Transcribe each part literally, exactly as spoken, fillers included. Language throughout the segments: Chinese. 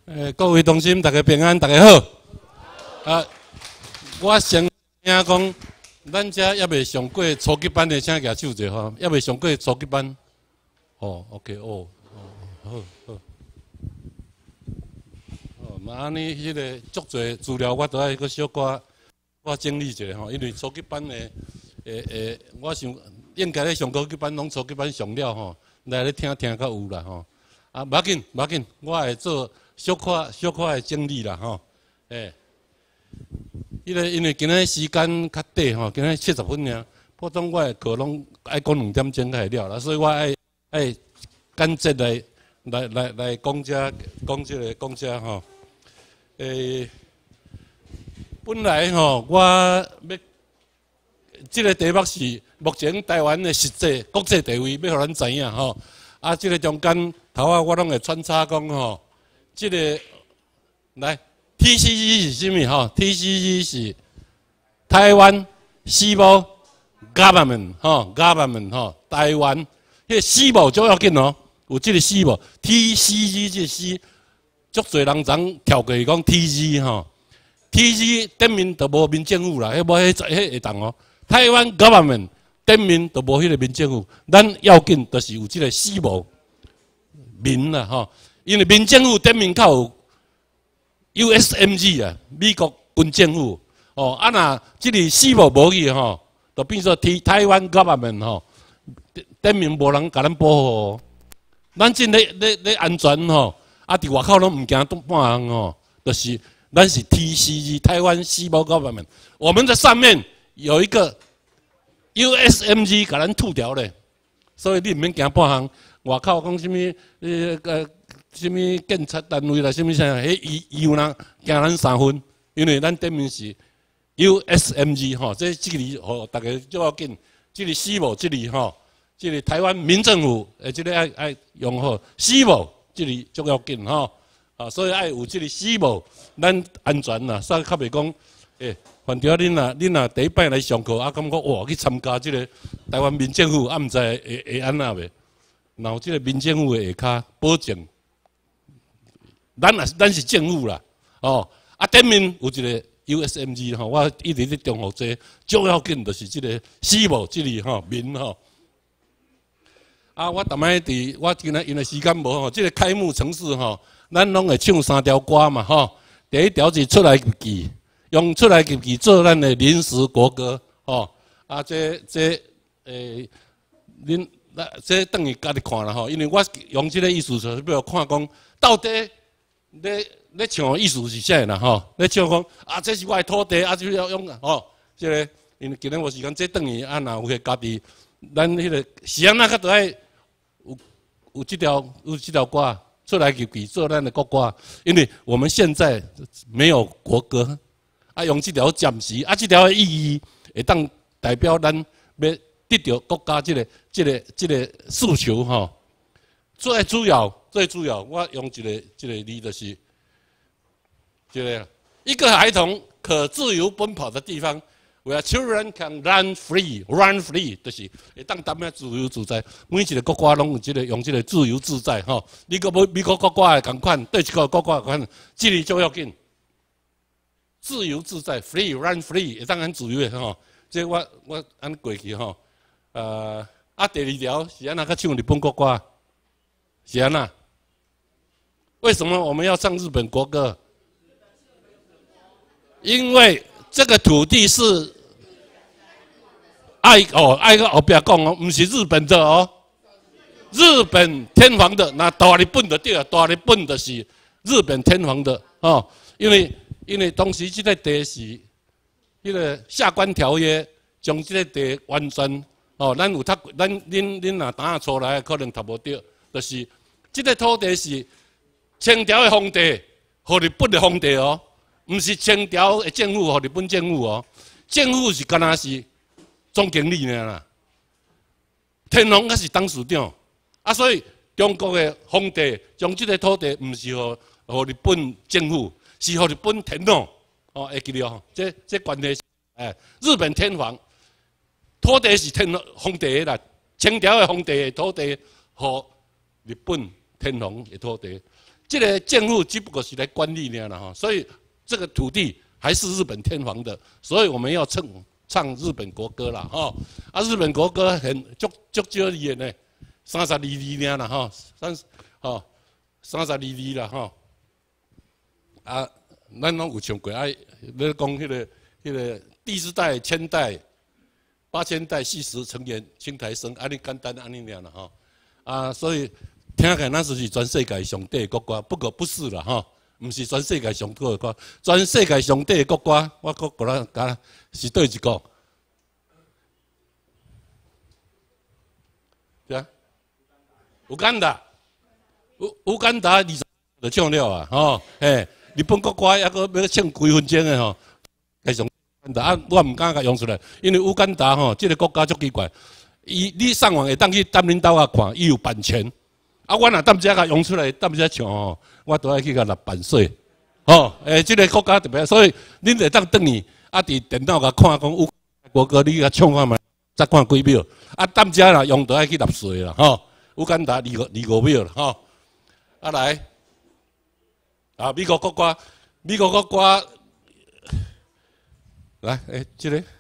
诶，各位同心，大家平安，大家好。啊，我先听讲，咱遮还未上过初级班的，请举手者吼，还未上过初级班。哦 ，OK， 哦，哦，好好。哦，嘛安尼，迄个足侪资料，我都爱搁小可我整理一下吼，因为初级班的，诶诶，我想应该咧上高级班，拢初级班上了吼，来咧听听较有啦吼。啊，无要紧，无要紧，我会做小可小可的整理啦吼。诶，迄个因为今仔时间较短吼，今仔七十分尔，普通我的课拢爱讲两点钟才会了啦，所以我爱爱简洁来来来来讲遮讲即个讲遮吼。诶，本来吼我要即个题目是目前台湾的实际国际地位，要互咱知影吼。啊，即个中间头啊，我拢会穿插讲吼，即个来 T C G 是啥物吼 ？T C G 是台湾 Civil Government 吼 ，Government 吼，台湾迄个 Civil 最要紧哦，有即个 Civil T C G 即个 C， 足侪人常跳过去讲 T G 吼 ，T G 顶面就无民政府啦，迄无迄迄会当哦，台湾 Government。顶面都无迄个民政府，咱要紧就是有即个私募民啦吼，因为民政府顶面较有 U S M G 啊，美国军政府哦，啊若即个私募无去吼，就变做台台湾 government 吼，顶面无人甲咱保护，咱真咧咧咧安全吼，啊伫外口拢毋惊半项吼，就是咱是 T C G 台湾私募 government， 我们的上面有一个。U S M G 甲咱吐掉咧，所以你毋免惊半项。外口讲什物呃个什物检察单位啦，什物啥，迄伊伊有人惊咱三分，因为咱顶面是 U S M G 吼，这即个字吼，大家足要紧。即个私募即个吼，即个台湾民政府诶，即个爱爱用好私募即个足要紧吼。啊，所以爱有即个私募，咱安全啦，所以较袂讲诶。反正恁若恁若第一摆来上课，啊，感觉哇去参加即个台湾民政府，啊，毋知会会安那袂？然后即个民政府的下骹保证，咱也是咱是政府啦，哦，啊顶面有一个 U S M G 吼，我一直咧重复这最要紧就是即个私募即个吼民吼。啊，我逐摆伫我今仔因为时间无吼，即个开幕程式吼，咱拢会唱三条歌嘛吼，第一条是出来记。用出来给做咱的临时国歌，吼啊！这这诶，恁那这等于家己看啦吼，因为我用这个意思就是要看讲到底咧咧唱的意思是啥啦吼？咧唱讲啊，这是我的土地啊，就要用吼，这个因为今日无时间，这等于啊，若有个家己咱迄个是安那较都爱有有这条有这条歌出来给做咱的国歌，因为我们现在没有国歌。啊，用这条暂时，啊，这条的意义会当代表咱要得到国家这个、这个、这个诉求吼。最主要、最主要，我用一个、这个字就是，这个一个孩童可自由奔跑的地方 ，where children can run free, run free， 就是会当当面自由自在。每一个国家拢有这个用这个自由自在吼。你个美国国家的同款，对一个国家的款，这个最要紧。自由自在 ，free run free， 当然自由的吼。这我我按过去吼，呃，啊第二条是安那个唱日本国歌，是安那？为什么我们要唱日本国歌？因为这个土地是爱哦，爱个后壁讲哦，不是日本的哦，日本天皇的，那大日本的对啊，大日本的是日本天皇的哦，因为。因为当时这个地是，迄个下关条约将这个地完全哦，咱有读，咱恁恁若打出来可能读无到，就是这个土地是清朝的皇帝，和日本的皇帝哦，唔是清朝的政府和日本政府哦，政府是干那是总经理呢啦，天皇才是董事长，啊，所以中国的皇帝将这个土地唔是和和日本政府。是和日本天皇哦，会记得哦，这这关系是哎，日本天皇土地是天皇帝的啦，清朝的皇帝的土地和日本天皇的土地， 这个政府只不过是来管理呢了哈，所以这个土地还是日本天皇的，所以我们要唱唱日本国歌了哈。啊，日本国歌很足足少字呢，三十二字呢啦哈，三哦三十二字啦哈。啊，咱拢有唱过啊，咧讲迄个迄个第四代、千代。八千代四十成员，青苔生，安尼简单安尼尔啦吼，啊，所以听起来那是全世界上帝的国歌，不过不是啦吼，唔是全世界上帝的歌，全世界上帝的国歌，我国国咱讲是对一个，对啊，乌干达，乌乌干达二十就唱了啊，吼，嘿，日本国歌还阁要唱几分钟的吼，该上。啊，我唔敢甲用出来，因为乌干达吼，这个国家足奇怪。伊你上网会当去踮恁兜啊看，伊有版权。啊，我若踮遮甲用出来，踮遮唱吼，我都爱去甲立版税。吼，诶，这个国家特别，所以恁会当等于啊，伫电脑甲看讲乌国歌，你甲唱看觅，再看几秒。啊，踮遮啦，用都爱去纳税啦，吼。乌干达二五二五秒啦，吼。啊来，啊美国国歌，美国国歌。来，哎，这个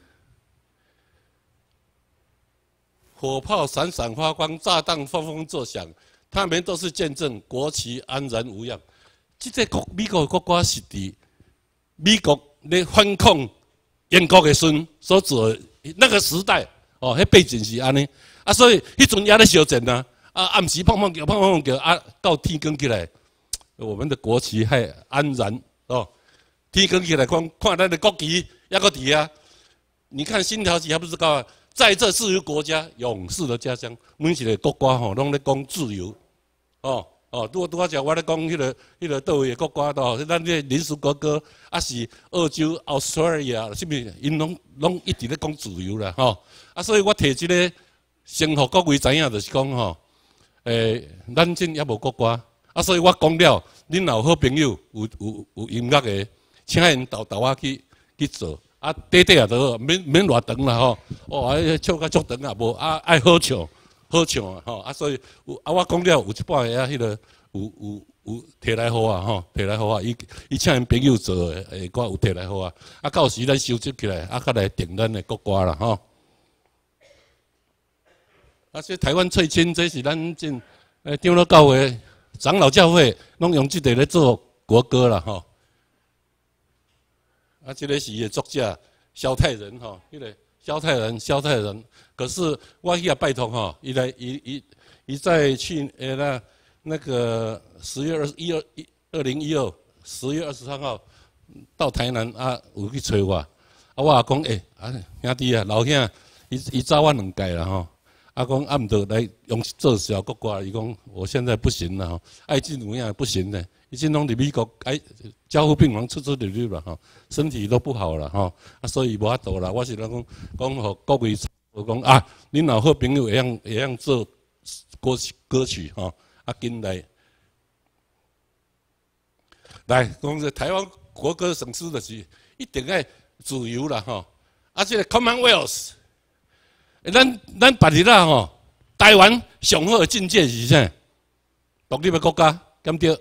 火炮闪闪发光，炸弹轰轰作响，他们都是见证国旗安然无恙。这个国美国国歌是伫美国咧反抗英国的时所做的那个时代哦，迄背景是安尼啊，所以迄阵也咧烧战啊，啊暗时砰砰叫，砰砰叫啊，到天光起来，我们的国旗还安然哦，天光起来看看咱的国旗。要个底啊！你看新条旗还不是高啊？在这自由国家，勇士的家乡，每一个国家吼，拢咧讲自由，哦哦，拄拄啊只我咧讲迄个迄个倒位的国家咯，咱这临时国歌啊是澳洲、Australia， 是不是？因拢拢一直咧讲自由啦，吼啊！所以我提这个先互各位知影，就是讲吼，诶，咱真也无国歌啊，所以我讲了，恁若有好朋友有有有音乐的，请因豆豆啊去。去做啊，短短啊都好，免免偌长啦吼。哦，啊，唱甲足长啊，无啊爱好唱，好唱啊吼。啊，所以有啊，我讲了有一半个啊，迄个有有有摕来好啊吼，摕来好啊。伊伊请因朋友做诶，诶，我有摕来好啊。啊，到时咱收集起来，啊，较来定咱诶国歌啦吼。啊，这台湾翠青，这是咱正诶长老教会、长老教会拢用即个咧做国歌啦吼。啊，这个是伊的作者萧泰仁吼，迄个萧泰仁，萧泰仁。可是我去啊拜托吼，伊来，伊伊伊在去诶那那个十月二十一二一二零一二十月二十三号到台南啊，有去找我。啊，我也讲诶，啊兄弟啊，老兄，伊伊找我两届啦吼。啊讲啊，毋得来用做小国歌，伊讲我现在不行了吼，爱进有影不行呢。已经拢伫美国，哎，加护病房出出入入了哈，身体都不好了哈，啊，所以无法度啦。我是讲讲互各位讲啊，恁若好朋友会样会样做歌曲歌曲哈，啊，紧来来讲这台湾国歌省市的是一定爱自由啦哈，啊，这个 Commonwealth， 咱咱别日啦吼，台湾上好的境界是啥？独立的国家，敢对？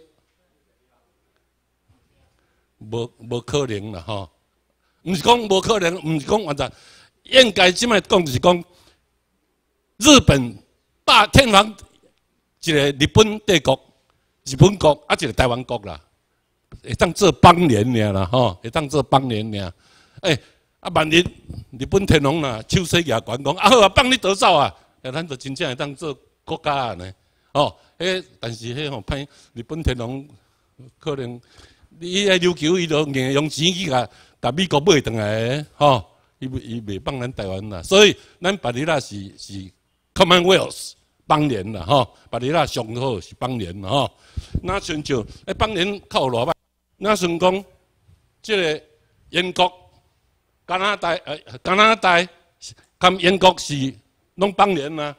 无无可能啦吼，毋是讲无可能，毋是讲完全，应该即摆讲就是讲，日本霸天皇一个日本帝国、日本国啊，一个台湾国啦，会当做邦联尔啦吼，会当做邦联尔。诶，啊万一日本天皇啦手势举悬讲啊好啊，放你得走啊，啊咱就真正会当做国家啊呢。哦，迄但是迄吼歹日本天皇可能。伊爱要求，伊就硬用钱去甲甲美国买回来，吼，伊伊袂帮咱台湾啦，所以咱巴黎拉是是 Commonwealth 邦联啦，吼，巴黎拉上好是邦联啦，吼。那像像诶邦联靠偌歹，那算讲即个英国、加拿大、呃加拿大、跟英国是拢邦联啦。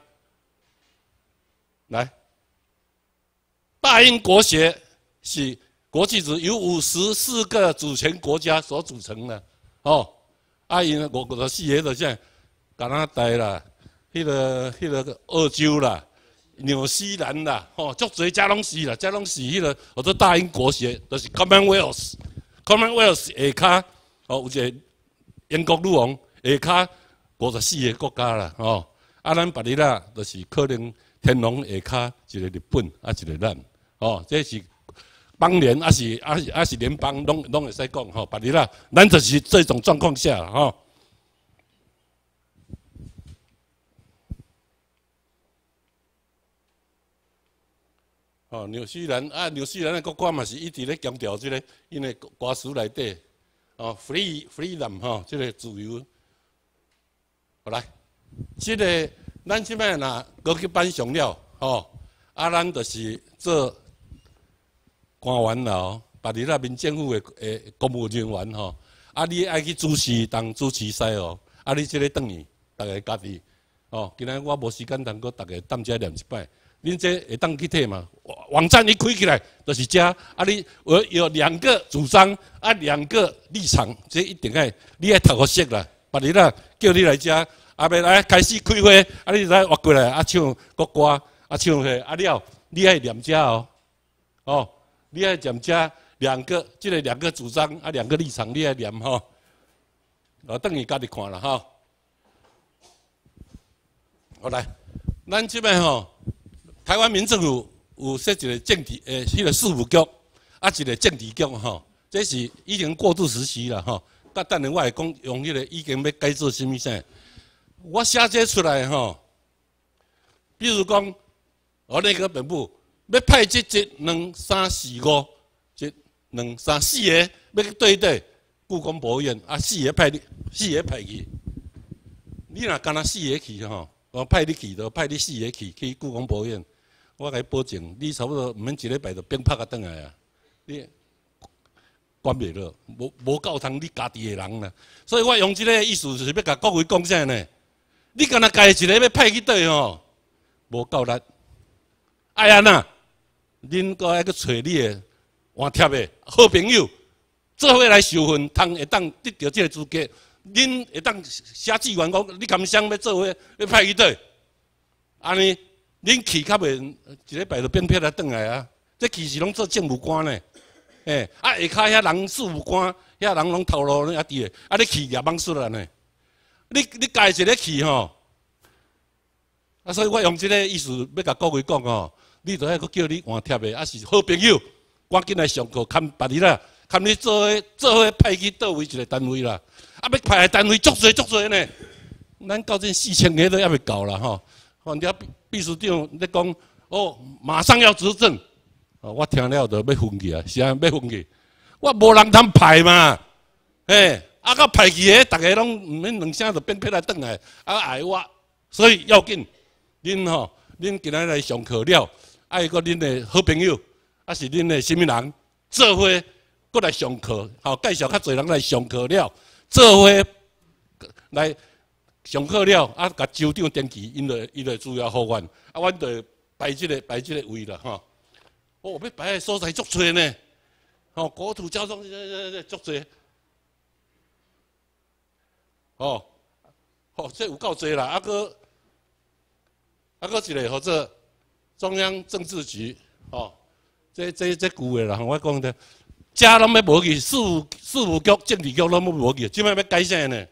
来，大英国协是。国际组由五十四个主权国家所组成的，哦，啊，因我国四个就像加拿大啦，迄个迄个澳洲啦， 纽西兰啦，吼，足侪遮拢是啦，遮拢是迄个或者大英国协，就是 Commonwealth，Commonwealth 下骹哦，有一个英国女王下骹五十四个国家啦，吼，啊，咱别日啦，就是可能天皇下骹一个日本，啊，一个咱，哦，这是邦联，啊是啊是啊是联邦，拢拢会使讲吼，别日啦，咱就是这种状况下吼。哦，纽西兰啊，纽西兰的国歌嘛是一直咧强调即个因为歌词内底哦 ，free freedom 吼，即个自由。好来，即个咱即摆若高级班上了吼，啊，咱就是做官员啦哦，别日啦，民政府的诶公务人员吼，啊，你爱去主持当主持赛哦，啊，你即个等于大家家己哦，今仔我无时间通阁大家踮遮念一摆。恁这会当去睇嘛？网站一开起来就是这，啊你有有两个主张啊，两个立场，这一定爱你爱读好识啦。别日啦，叫你来遮，啊要来开始开会，啊你来活过来，啊唱国歌，啊唱许，啊了，你爱念遮哦，哦，你爱念遮两个，即个两个主张啊，两个立场，你爱念吼，哦，等于家己看啦吼。好来，咱即摆吼。台湾民政府有设一个政治诶，迄个事务局，啊一个政治局吼，这是已经过渡时期了吼。甲等下我会讲用迄个已经要改做啥物啥，我写这出来吼，比如讲，我那个本部要派这这两三四五，这两三四个要去对对故宫博物院，啊四个派你四个派去，你若干那四个去吼，我派你去就派你四个去去故宫博物院。我甲你保证，你差不多毋免一礼拜就鞭拍甲转来啊！你管袂落，无无够通你家己的人啦。所以我用即个意思就是要甲各位讲啥呢？你干那家一个要派去倒吼，无够力。哎呀呐，恁搁爱去找你的换贴的好朋友，做伙来受训，通会当得到即个资格。恁会当写志愿讲，你敢想要做伙要派去倒？安尼。恁去较袂一礼拜就变撇来转来啊！这去是拢做政务官呢，诶、欸，啊下骹遐人事务官，遐人拢头路遐伫诶，啊你去也忙死了呢。你你家一个去吼，啊所以我用即个意思要甲各位讲吼，你著爱阁叫你换贴诶，啊是好朋友，赶紧来上课，看别日啦，看你做伙做伙派去倒位一个单位啦，啊要派诶单位足侪足侪呢，咱到这四千个都还袂够啦吼。反正秘书长咧讲，哦，马上要执政，哦，我听了就要昏去啊，是啊，要昏去。我无人通派嘛，诶，啊，到派去个，大家拢毋免两声就变撇来转来，啊挨我，所以要紧，恁吼，恁今仔来上课了，爱个恁的好朋友，啊是恁的什么人，做伙过来上课，好介绍较侪人来上课了，做伙来。上课了，啊，甲州长登记，因就伊就主要好阮，啊，阮就摆即个摆即个位啦，吼。哦，要摆诶所在足侪呢，吼，国土交通足侪，哦，哦，这有够侪啦，啊个，啊个一个或者中央政治局，哦，这这这句话啦，我讲的，家拢要无去，事务事务局、政治局拢要无去，即摆要改啥呢？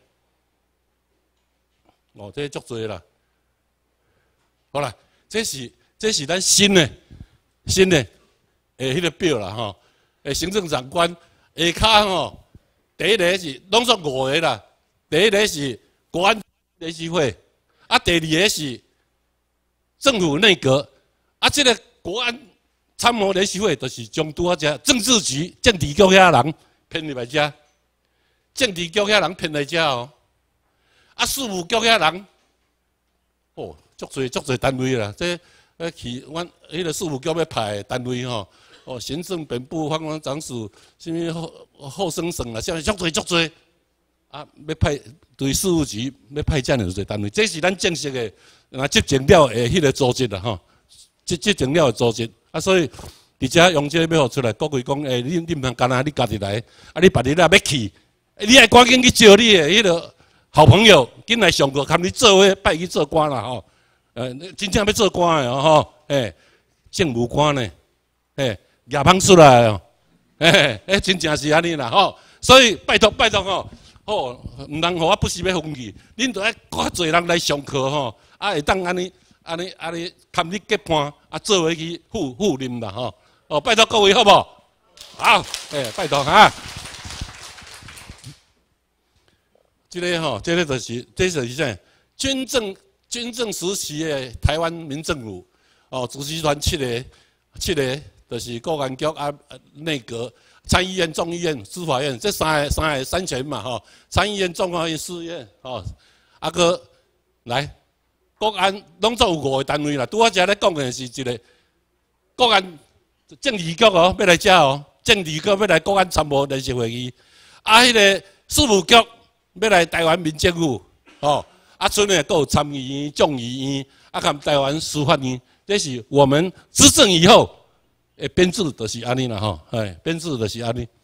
哦，这足多啦，好啦，这是这是咱新的新的诶，迄个表啦吼，诶，行政长官下骹吼，第一个是拢做五个啦，第一个是国安联席会，啊，第二个是政府内阁，啊，这个国安参谋联席会就是将拄啊遮政治局、政治局遐人骗入来遮，政治局遐人骗来遮哦。啊，事务局遐人，哦，足侪足侪单位啦。这呃去，阮迄个事务局要派单位吼，哦，行政本部、方方长署，什么后后生省啦，啥足侪足侪。啊，要派对事务局要派这样的单位，这是咱正式的啊执政了的迄个组织啦吼，执执政了的组织。啊，所以伫遮用这个要出来，各位讲，诶，你你毋通干那，你家己来，啊，你别日啦要去，你爱赶紧去招你的迄个。好朋友，紧来上课，看你做伙拜去做官啦吼，呃，真正要做官的吼， 哎，政务官呢，哎，牙棒出来哦，哎哎，真正是安尼啦吼。所以拜托拜托吼，吼，唔通互我不时要放弃，恁着爱较侪人来上课吼，啊会当安尼安尼安尼堪你结伴，啊做回去副副任啦吼。哦，拜托各位好不好？好，哎，拜托哈。这个吼，这个就是，这就是啥？军政军政时期的台湾民政府，哦，主席团七个，七个就是国安局啊、内阁、参议院、众议院、司法院，这三个三个三权嘛吼。参议院、众法院、司院，哦，啊个来，国安拢做有五个单位啦。拄我遮咧讲的是一个国安政治局哦，要来遮哦，政治局要来国安参谋联席会议，啊，迄个事务局要来台湾民政府，哦。啊，剩诶，佫有参议院、众议院，啊，含台湾司法院，这是我们执政以后诶编制，就是安尼啦吼，哎，编制就是安尼。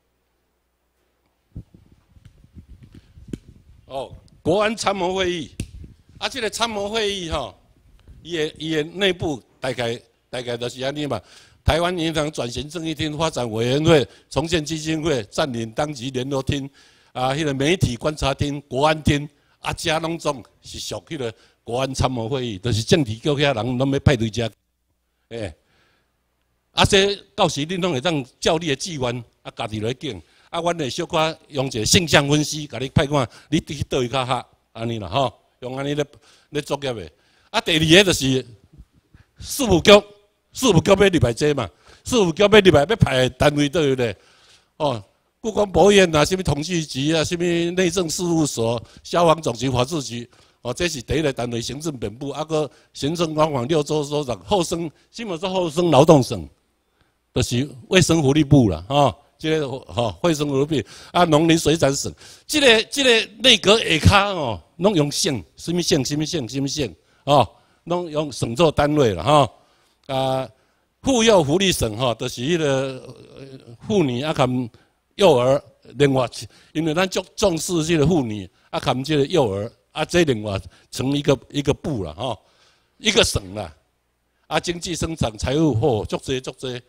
哦，国安参谋会议，啊，这个参谋会议吼，伊诶伊诶内部大概大概就是安尼嘛。台湾银行转型正义厅发展委员会、重建基金会、占领当局联络厅，啊，迄个媒体观察厅、国安厅。啊，遮拢总是属迄个国安参谋会议，就是政治局遐人拢要派对遮，诶，啊，这到时恁拢会当照你的志愿，啊，家己来拣，啊，阮会小可用一个性向分析，甲你派看，你去倒位较合，安尼啦吼，用安尼咧咧作业的。啊，第二个就是事务局，事务局要入来这嘛，事务局要入来要派单位倒位咧，哦。故宫博物院啊，什么统计局啊，什么内政事务所、消防总局、法制局，哦，这是第一个单位，行政本部，啊个行政官网六州州长，后生，什么是后生劳动省？就是卫生福利部啦，哦，这个吼卫生福利部，啊农林水产省，这个这个内阁下骹哦，拢用省，什么省，什么省，什么省，哦，拢用省做单位啦，哈，啊妇幼福利省哈，就是迄个妇女啊含。幼儿另外，因为咱足重视这个妇女，啊，含这个幼儿，啊，这另外成一个一个部了吼，一个省啦，啊，经济生产、财务或足多足多，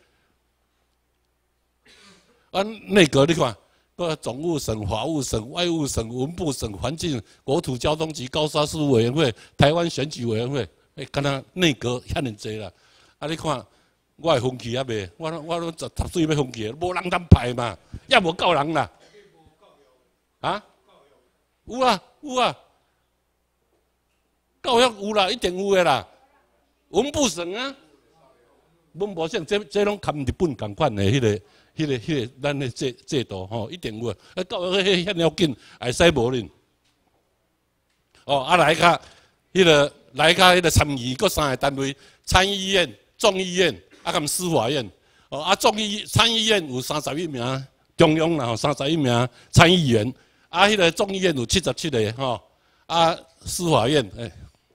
啊，内阁你看，个总务省、法务省、外务省、文部省、环境、国土交通局、高沙事务委员会、台湾选举委员会，哎，敢若内阁遐尼济啦，啊，你看。我会放弃啊袂，我我都十十岁要放弃，无人通派嘛，也无够人啦。啊？有啊有啊，教育有啦，一定有诶啦。文部省啊，文部省这这拢含日本共款诶，迄个、迄个、迄个咱诶制制度吼，一定有。啊，教育迄遐要紧，会使无恁。哦，啊来卡，迄个来卡迄个参议，各三个单位，参议院、众议院。啊，含司法院，哦，啊，众议参议院有三十一名，中央啦吼，三十一名参议员，啊，迄个众议院有七十七个吼，啊，司法院，诶、欸，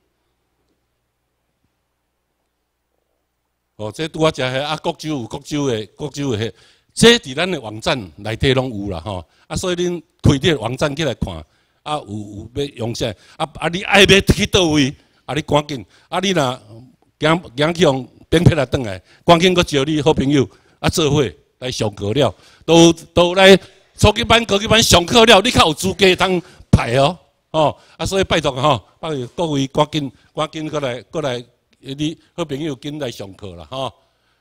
哦，这拄我食迄啊，各州有各州的各州的迄，这伫咱的网站内底拢有啦吼，啊，所以恁开这个网站起来看，啊，有有要用啥，啊啊，你爱要去倒位，啊，你赶紧，啊，你若行行去用。编批来转来，赶紧搁招你好朋友啊做伙来上课了，都都来初级班、高级班上课了，你较有资格通排哦，哦啊，所以拜托吼，拜托各位赶紧赶紧过来过来，你好朋友紧来上课啦，吼。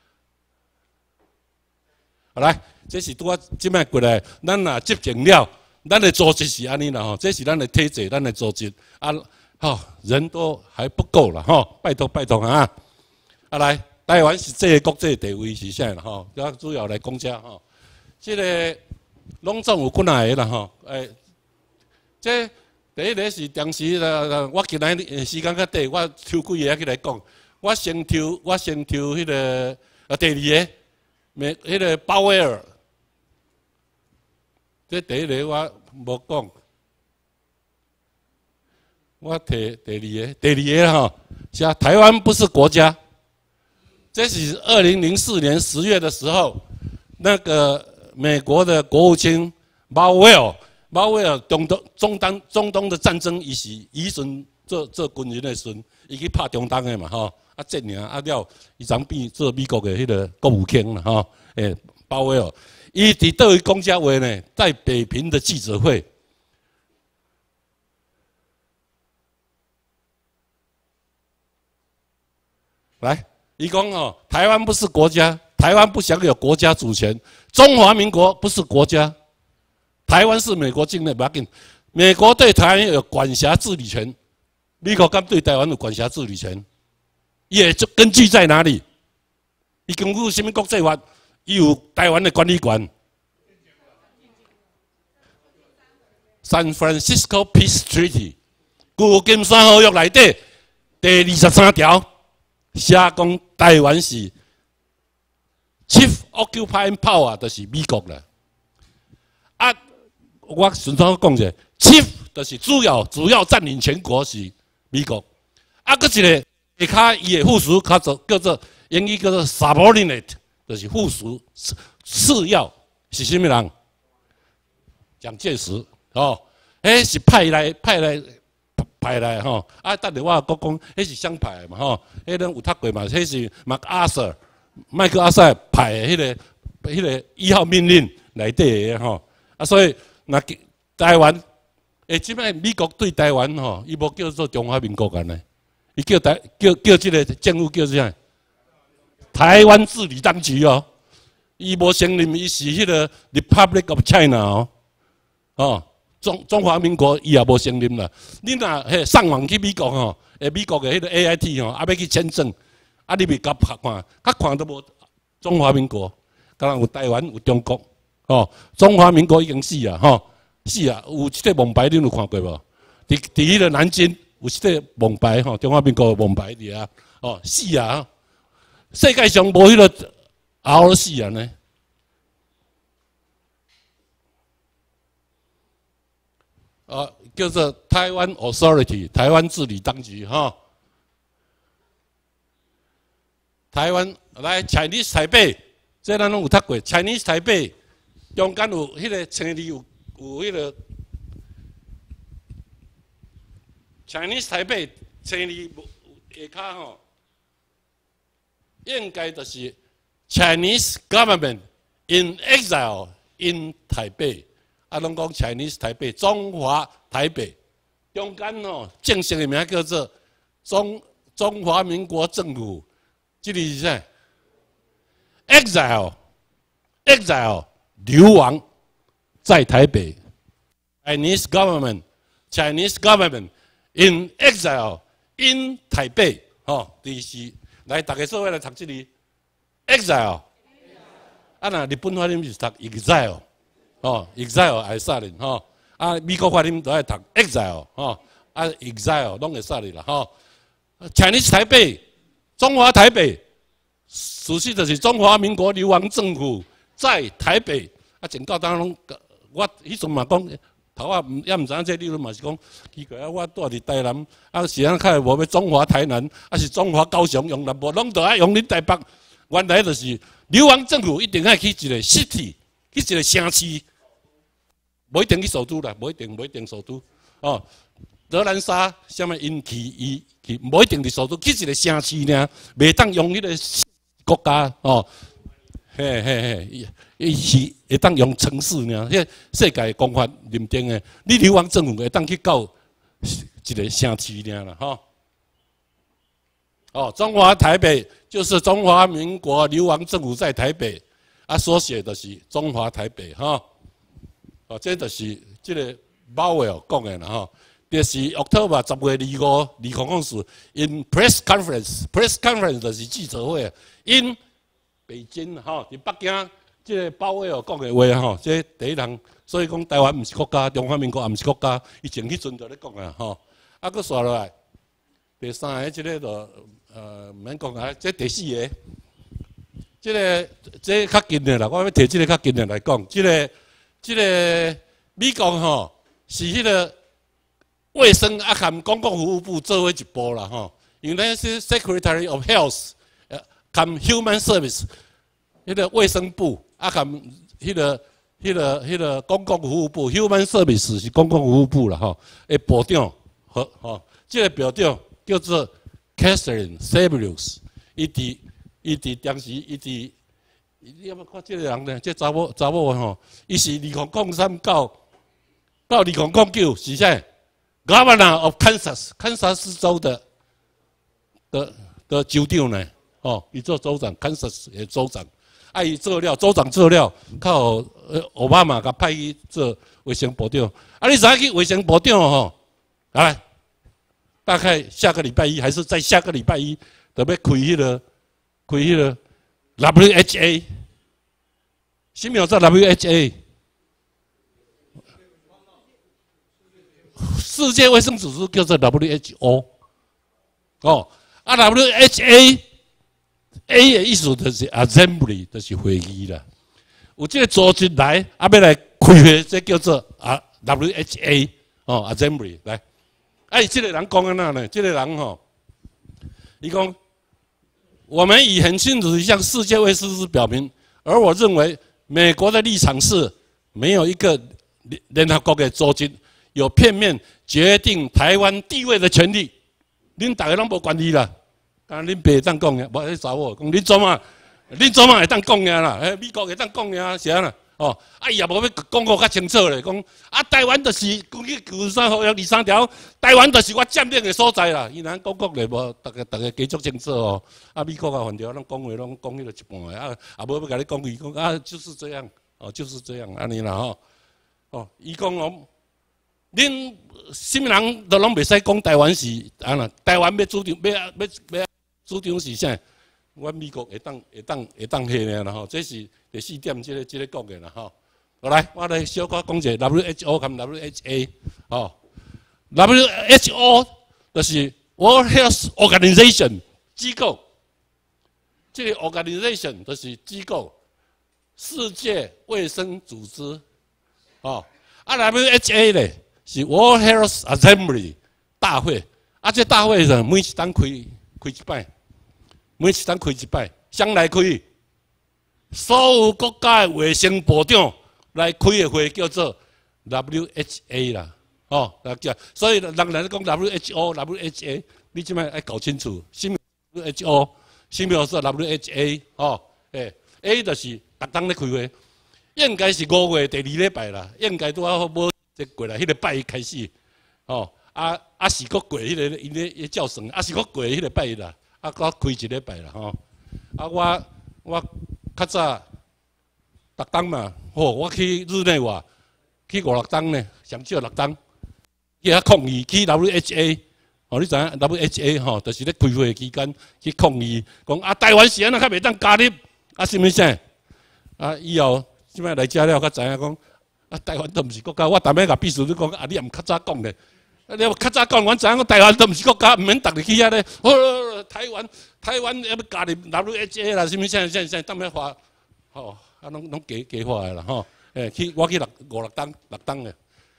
好来，这是拄啊，即摆过来，咱若执政了，咱的组织是安尼啦吼，这是咱的体制，咱的组织啊，吼人都还不够啦吼，拜托拜托啊。啊来，台湾是这个国际地位是啥啦吼？咱主要来讲遮吼，这个拢总有几哪个啦吼？诶，这第一个是当时啦，我今仔时间较短，我抽几个起来讲。我先抽，我先抽迄个啊，第二个，咩迄个鲍威尔，这第一个我无讲，我提第二个，第二个吼，是台湾不是国家。这是二零零四年十月的时候，那个美国的国务卿鲍威尔，鲍威尔中东中东中东的战争伊是以阵做做军人的时，伊去拍中东的嘛吼， 啊，这尔啊了，伊常变做美国的迄个国务卿了吼，诶，鲍威尔，伊伫倒位讲遮话呢，在北平的记者会。来，伊讲哦，台湾不是国家，台湾不享有国家主权，中华民国不是国家，台湾是美国境内，不要紧，美国对台湾有管辖治理权，美国敢对台湾有管辖治理权？也就根据在哪里？伊根据什么国际法？伊有台湾的管理权。San Francisco Peace Treaty， 旧金山合约内底第二十三条。写讲台湾是 Chief Occupying Power， 就是美国啦。啊，我顺便讲者 ，Chief 就是主要主要占领全国是美国。啊，搁一个下骹伊的附属叫做叫做英语叫做 Subordinate， 就是附属次要是啥物人？蒋介石哦，迄是派来派来。派来吼，啊！等下我国讲，迄是双派的嘛吼，迄咱有读过嘛？迄是麦克阿瑟、麦克阿瑟派的迄个、迄个一号命令内底的吼。啊，所以那台湾，诶，即摆美国对台湾吼，伊无叫做中华民国安尼，伊叫台叫叫即个政府叫啥？台湾治理当局哦，伊无承认伊是迄个 Republic of China 哦，哦。中中华民国伊也无承认啦。你若迄上网去美国吼，诶，美国的迄个 A I T 吼，啊要去签证，啊你咪甲拍看，甲看都无中华民国，敢若有台湾有中国，吼，中华民国已经死啊，吼，死啊！有一块蒙牌，恁有看过无？伫伫迄个南京有一块蒙牌吼，中华民国蒙牌伫啊，哦，死啊！世界上无迄个熬死啊呢。啊，叫做台湾 Authority， 台湾治理当局哈。台湾来 Chinese 台北，这咱拢有读过 Chinese 台北，中间有迄个青字有有迄个 Chinese 台北青字下骹吼，应该就是 Chinese government in exile in 台北。啊，拢讲 Chinese 台北，中华台北，中间哦，正式的名叫做中中华民国政府，这里是啥 ？exile exile 流亡在台北 ，Chinese government Chinese government in exile in 台北，吼，第是来大家做伙来读这里 exile， 啊那日本法律是读 exile。哦 ，exile 爱杀人吼，啊，美国法律都爱读 exile 吼，啊 ，exile 拢会杀人啦吼。Chinese 台北，中华台北，属实就是中华民国流亡政府在台北。啊，前到当拢，我迄阵嘛讲，头啊也毋知影这理论嘛是讲奇怪啊，我住伫台南，啊是安较无要中华台南，啊是中华高雄用南部，拢都爱用恁台北。原来就是流亡政府一定爱去一个 city， 去一个城市。无一定去首都啦，无一定，无一定首都哦。德兰莎什么因去伊去，无一定伫首都，去一个城市呢，袂当用迄个国家哦。嘿嘿嘿，伊是会当用城市呢，迄世界公法认定的，你流亡政府会当去到一个城市呢啦，吼。哦，中华台北就是中华民国流亡政府在台北，啊，所写的是中华台北，哈。哦，这就是这个鲍威尔讲的啦，吼。就是 October 十月二五二零公司 in press conference，press conference 就是记者会 ，in 北京吼，伫北京，这个鲍威尔讲的话吼，这第一人，所以讲台湾唔是国家，中华民国也唔是国家，以前迄阵就咧讲啊，吼。啊，佮刷落来，第三个这个就呃唔免讲啊，这第四个，这个这较近的啦，我要提这个较近的来讲，这个。这个美国吼是迄个卫生啊，含公共服务部做伙一部啦吼，因为是 Secretary of Health， 呃，含 Human Service， 迄个卫生部啊，含迄个、迄个、迄个公共服务部 Human Service 是公共服务部啦吼，诶部长和吼，这个部长叫做 Catherine Sebelius， 伊伫伊伫当时伊伫，你有冇看这个人呢？这查某查某吼，伊是二零零三到到二零零九是啥 ？Governor of Kansas， 堪萨斯州的的的州长呢？哦，伊做州长，堪萨斯的州长。啊，伊做了州长做了，靠呃奥巴马甲派去做卫生部长。啊，你知去卫生部长吼？来，大概下个礼拜一还是在下个礼拜一，特别开迄个开迄个 W H A， 什么叫 W H A？ 世界卫生组织叫做 W H O。哦，啊 W H A。A 的意思就是 assembly， 就是会议啦。有这个组织来，啊要来开会，这叫做啊 W H A 哦 assembly 来。哎，这个人讲安那呢？这个人吼，伊讲我们以很清楚地向世界卫生组织表明，而我认为美国的立场是没有一个联合国的组织有片面决定台湾地位的权利，恁大家拢无关系啦。啊！恁爸会当讲呀，无迄查某讲恁做嘛，恁做嘛会当讲呀啦？诶，美国会当讲呀，是安啦？哦，啊伊也无要讲个较清楚咧，讲啊台湾就是讲去九十三号约二三条，台湾就是我占领的所在啦。伊若讲国咧无，大家大家继续清楚哦。啊，美国啊，反正拢讲话拢讲迄个一半的，啊啊无要甲你讲伊讲啊，就是这样，哦就是这样，安尼啦吼。哦，伊讲哦，恁什么人都拢袂使讲台湾是安啦，台湾要主张要要要。主张是啥？我美国会当会当会当迄个啦吼，这是第四点，即、这个即、这个讲的啦吼。好来，我来小可讲一下 W H O 跟 W H A 哦。W H O 就是 World Health Organization 机构，这个 organization 就是机构，世界卫生组织哦。啊 W H A 咧是 World Health Assembly 大会，啊这大会呢每一档开开一摆。每一档开一摆，谁来开？所有国家的卫生部长来开的会叫做 W H A 啦，哦，叫所以人人讲 W H O、W H A， 你即摆要搞清楚，什么 W H O， 什么是 W H A， 哦，诶 ，A 就是逐档咧开会，应该是五月第二礼拜啦，应该拄好无即过来迄个拜开始，哦，啊啊是搁过迄个因咧照算，啊是搁过迄个拜啦。啊，我开一礼拜啦吼！啊，我我较早逐档嘛，吼，我去日内瓦，去五六档呢，上少六档，去遐抗议，去 W H A， 哦，你知影 W H A 吼，就是咧开会期间去抗议，讲啊，台湾是安那较袂当加入，啊，是物啥？啊，以后即摆来遮了，较知影讲，啊，台湾都毋是国家，我逐摆甲秘书你讲，啊，你也毋较早讲咧。啊！你较早讲，阮知影讲台湾都毋是国家，毋免逐日去遐咧。哦，台湾台湾要加入 W H A 啦，什物啥啥啥，当要发，吼，啊，拢拢假假发的啦，吼。诶，去我去六五六档六档的。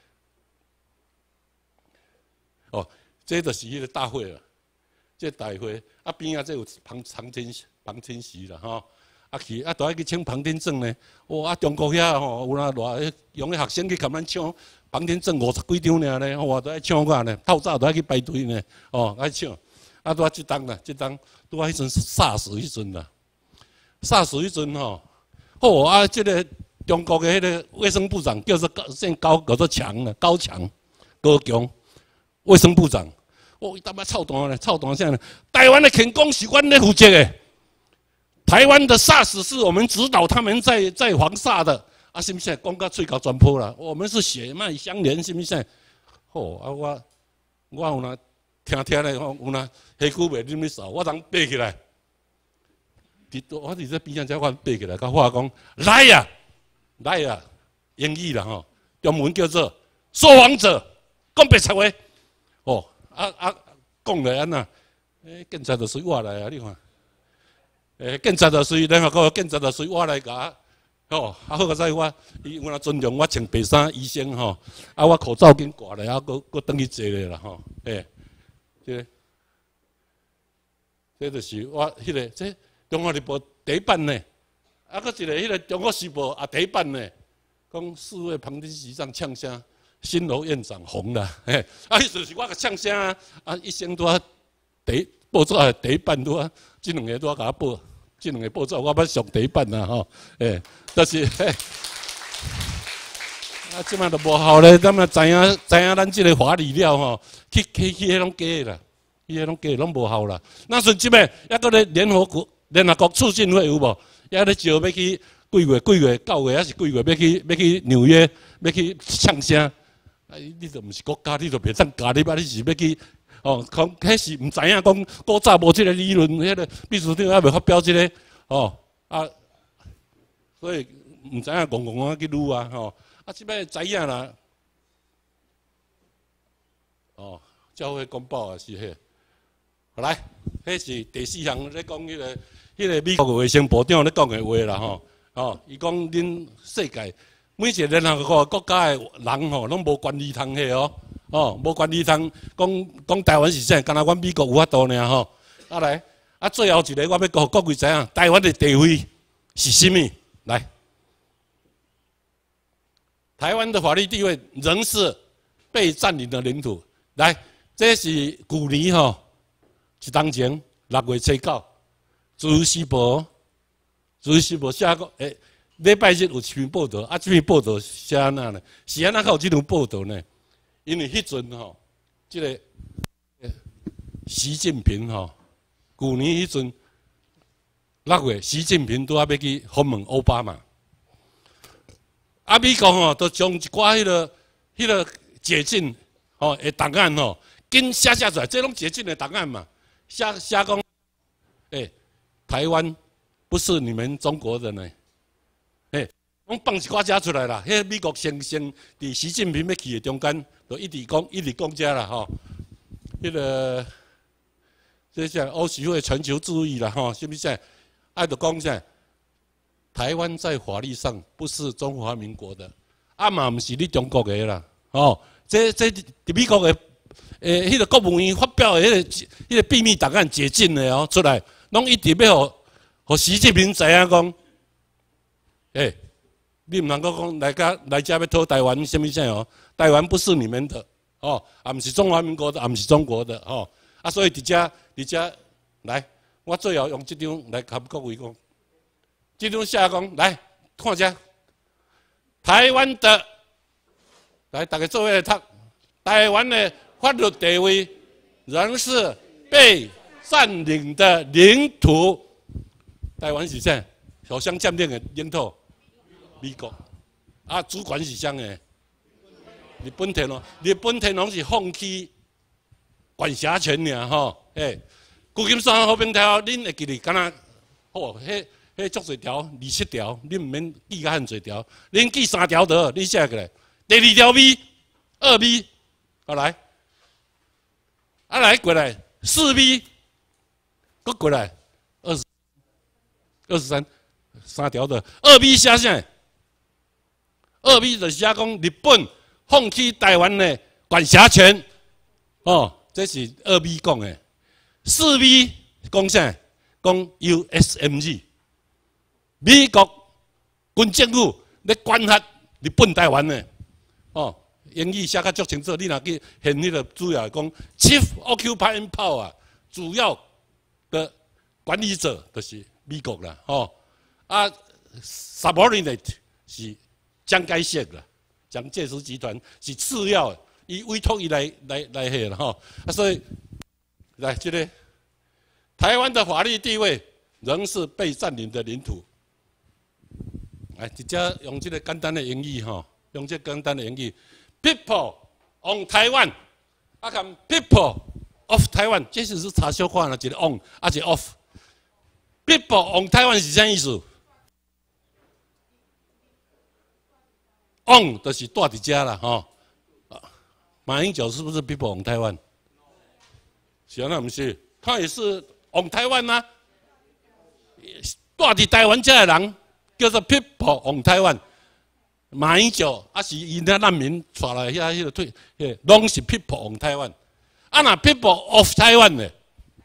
哦，这就是迄个大会了，这大会啊边啊，这有庞庞天庞天席啦，吼。啊去啊，都爱去请庞天正呢。哇！啊，中国遐吼有哪偌用个学生去甲咱抢。庞天正五十几张尔咧，我都爱抢过呢，透早都爱去排队呢，哦，爱抢。啊，拄啊，即当啦，即当拄啊，迄阵SARS迄阵啦，SARS迄阵吼，好啊，即个中国的迄个卫生部长叫做高，姓高，叫做强啦，高强，高强，卫生部长，哦，伊他妈操蛋咧，操蛋啥呢？台湾的肯公是阮咧负责的，台湾的 SARS 是我们指导他们在在防煞的。啊，是毋是讲到嘴角全破啦？我们是血脉相连，是毋是？好啊，我我有哪听听咧，有哪黑姑袂啉咧扫，我通爬起来。伫我伫这边上只我爬起来，甲我讲来呀，来呀，英语啦吼，中文叫做说谎者，讲白贼话。哦，啊啊，讲来安那，诶，警察就随我来啊，你看，诶，警察就随联合国警察就随我来甲。哦，啊好个在我，伊有若尊重我穿白衫医生吼，啊我口罩紧挂咧，啊搁搁等去坐咧啦吼，诶，这个，这就是我迄、那个这《中华日报》第一版呢，啊搁一个迄个《中国时报》啊第一版呢，讲四位旁听席上呛声，新楼院长红了，嘿，啊迄就是我个呛声啊，啊医生拄啊第报纸的第一版拄啊，即两个拄啊甲我报，即两个报纸我捌上第一版啦吼，诶，但是嘿，啊，即摆都无效咧，咱嘛知影知影咱即个法理了吼，去去去迄种假的啦，去迄种假的拢无效啦。那阵即摆抑个咧联合国联合国促进会有无？抑咧招要去几月几月九月还是几月要去要去纽约要去唱声？啊，你都毋是国家，你都袂当加入啊！你是要去？哦，讲迄是毋知影讲古早无即个理论，迄个秘书长还未发表即个哦啊，所以毋知影戆戆啊去撸啊吼啊，即摆知影啦哦，教会公报也是迄个。好来，迄是第四项咧讲迄个迄个美国卫生部长咧讲的话啦吼哦，伊讲恁世界每一个联合国国家的人吼，拢无管理通迄哦。哦，无管理通讲讲台湾是啥，敢若阮美国有法度尔吼。啊来，啊最后一个我要告各位知影，台湾的地位是啥物？来，台湾的法律地位仍是被占领的领土。来，这是去年吼一当前六月初九，自由时报，自由时报写个诶，礼拜日有一篇报道，啊这篇报道写安那呢？是安那才有这种报道呢？因为迄阵吼，即个习近平吼，去年迄阵六月，习近平拄啊要去访问奥巴马，啊美国吼，都将一寡迄个、迄个解禁吼的档案吼，紧写写出来，这拢解禁的档案嘛，写写讲，诶，台湾不是你们中国的呢，诶，拢放一寡遮出来啦，迄美国先先伫习近平要去的中间。就一直讲，一直讲遮啦吼，迄、那个这叫欧协会全球注意啦吼，是不是？爱就讲啥？台湾在法律上不是中华民国的，啊嘛毋是你中国的啦，哦，这这伫美国的诶，迄、那个国务院发表的迄、那个迄、那个秘密档案解禁的哦出来，拢一直要互互习近平知影讲，诶、欸。你唔能够讲来家来家要讨台湾什么啥哦？台湾不是你们的哦，也唔是中华民国的，也唔是中国的哦。啊，所以伫遮伫遮来，我最后用这张来甲各位讲，这张写讲来看遮，台湾的来大家做位读，台湾的法律地位仍是被占领的领土。台湾是啥？互相占领的领土。美国啊，主管是啥个？日本天皇，日本天皇是放弃管辖权尔吼。诶，旧金山和平条，恁会记哩？敢若哦，迄迄足侪条，二七条，恁毋免记甲遐济条，恁记三条得，恁写过来。第二条 B， 二 B， 啊来，啊来过来，四 B， 搁过来，二十，二十三，三条的，二 B 写啥？二 B 就是写讲日本放弃台湾的管辖权，哦，这是二 B 讲的。四 B 讲啥？讲 U S M G， 美国军政府咧管辖日本台湾的，哦，英语写甲足清楚。你若去现迄个主要讲 Chief Occupying Power， 主要的管理者就是美国啦，哦，啊 ，Subordinate 是。蒋介石啦，蒋介石集团是次要的，伊委托伊来来来迄啦吼，啊，所以来这个台湾的法律地位仍是被占领的领土。来，直接用这个简单的英语吼，用这简单的英语 ，People on Taiwan， 啊，看 People of Taiwan， 这是是插小话啦，一个 on， 啊，一个 off。People on Taiwan 是啥意思？ on 就是住伫遮啦，吼。马英九是不是 people on 台湾？是啊，那不是，他也是 on 台湾呐。住伫台湾遮的人叫做 people on 台湾。马英九啊是因那难民带来遐迄个退，迄拢是 people on 台湾。啊那 people of 台湾呢？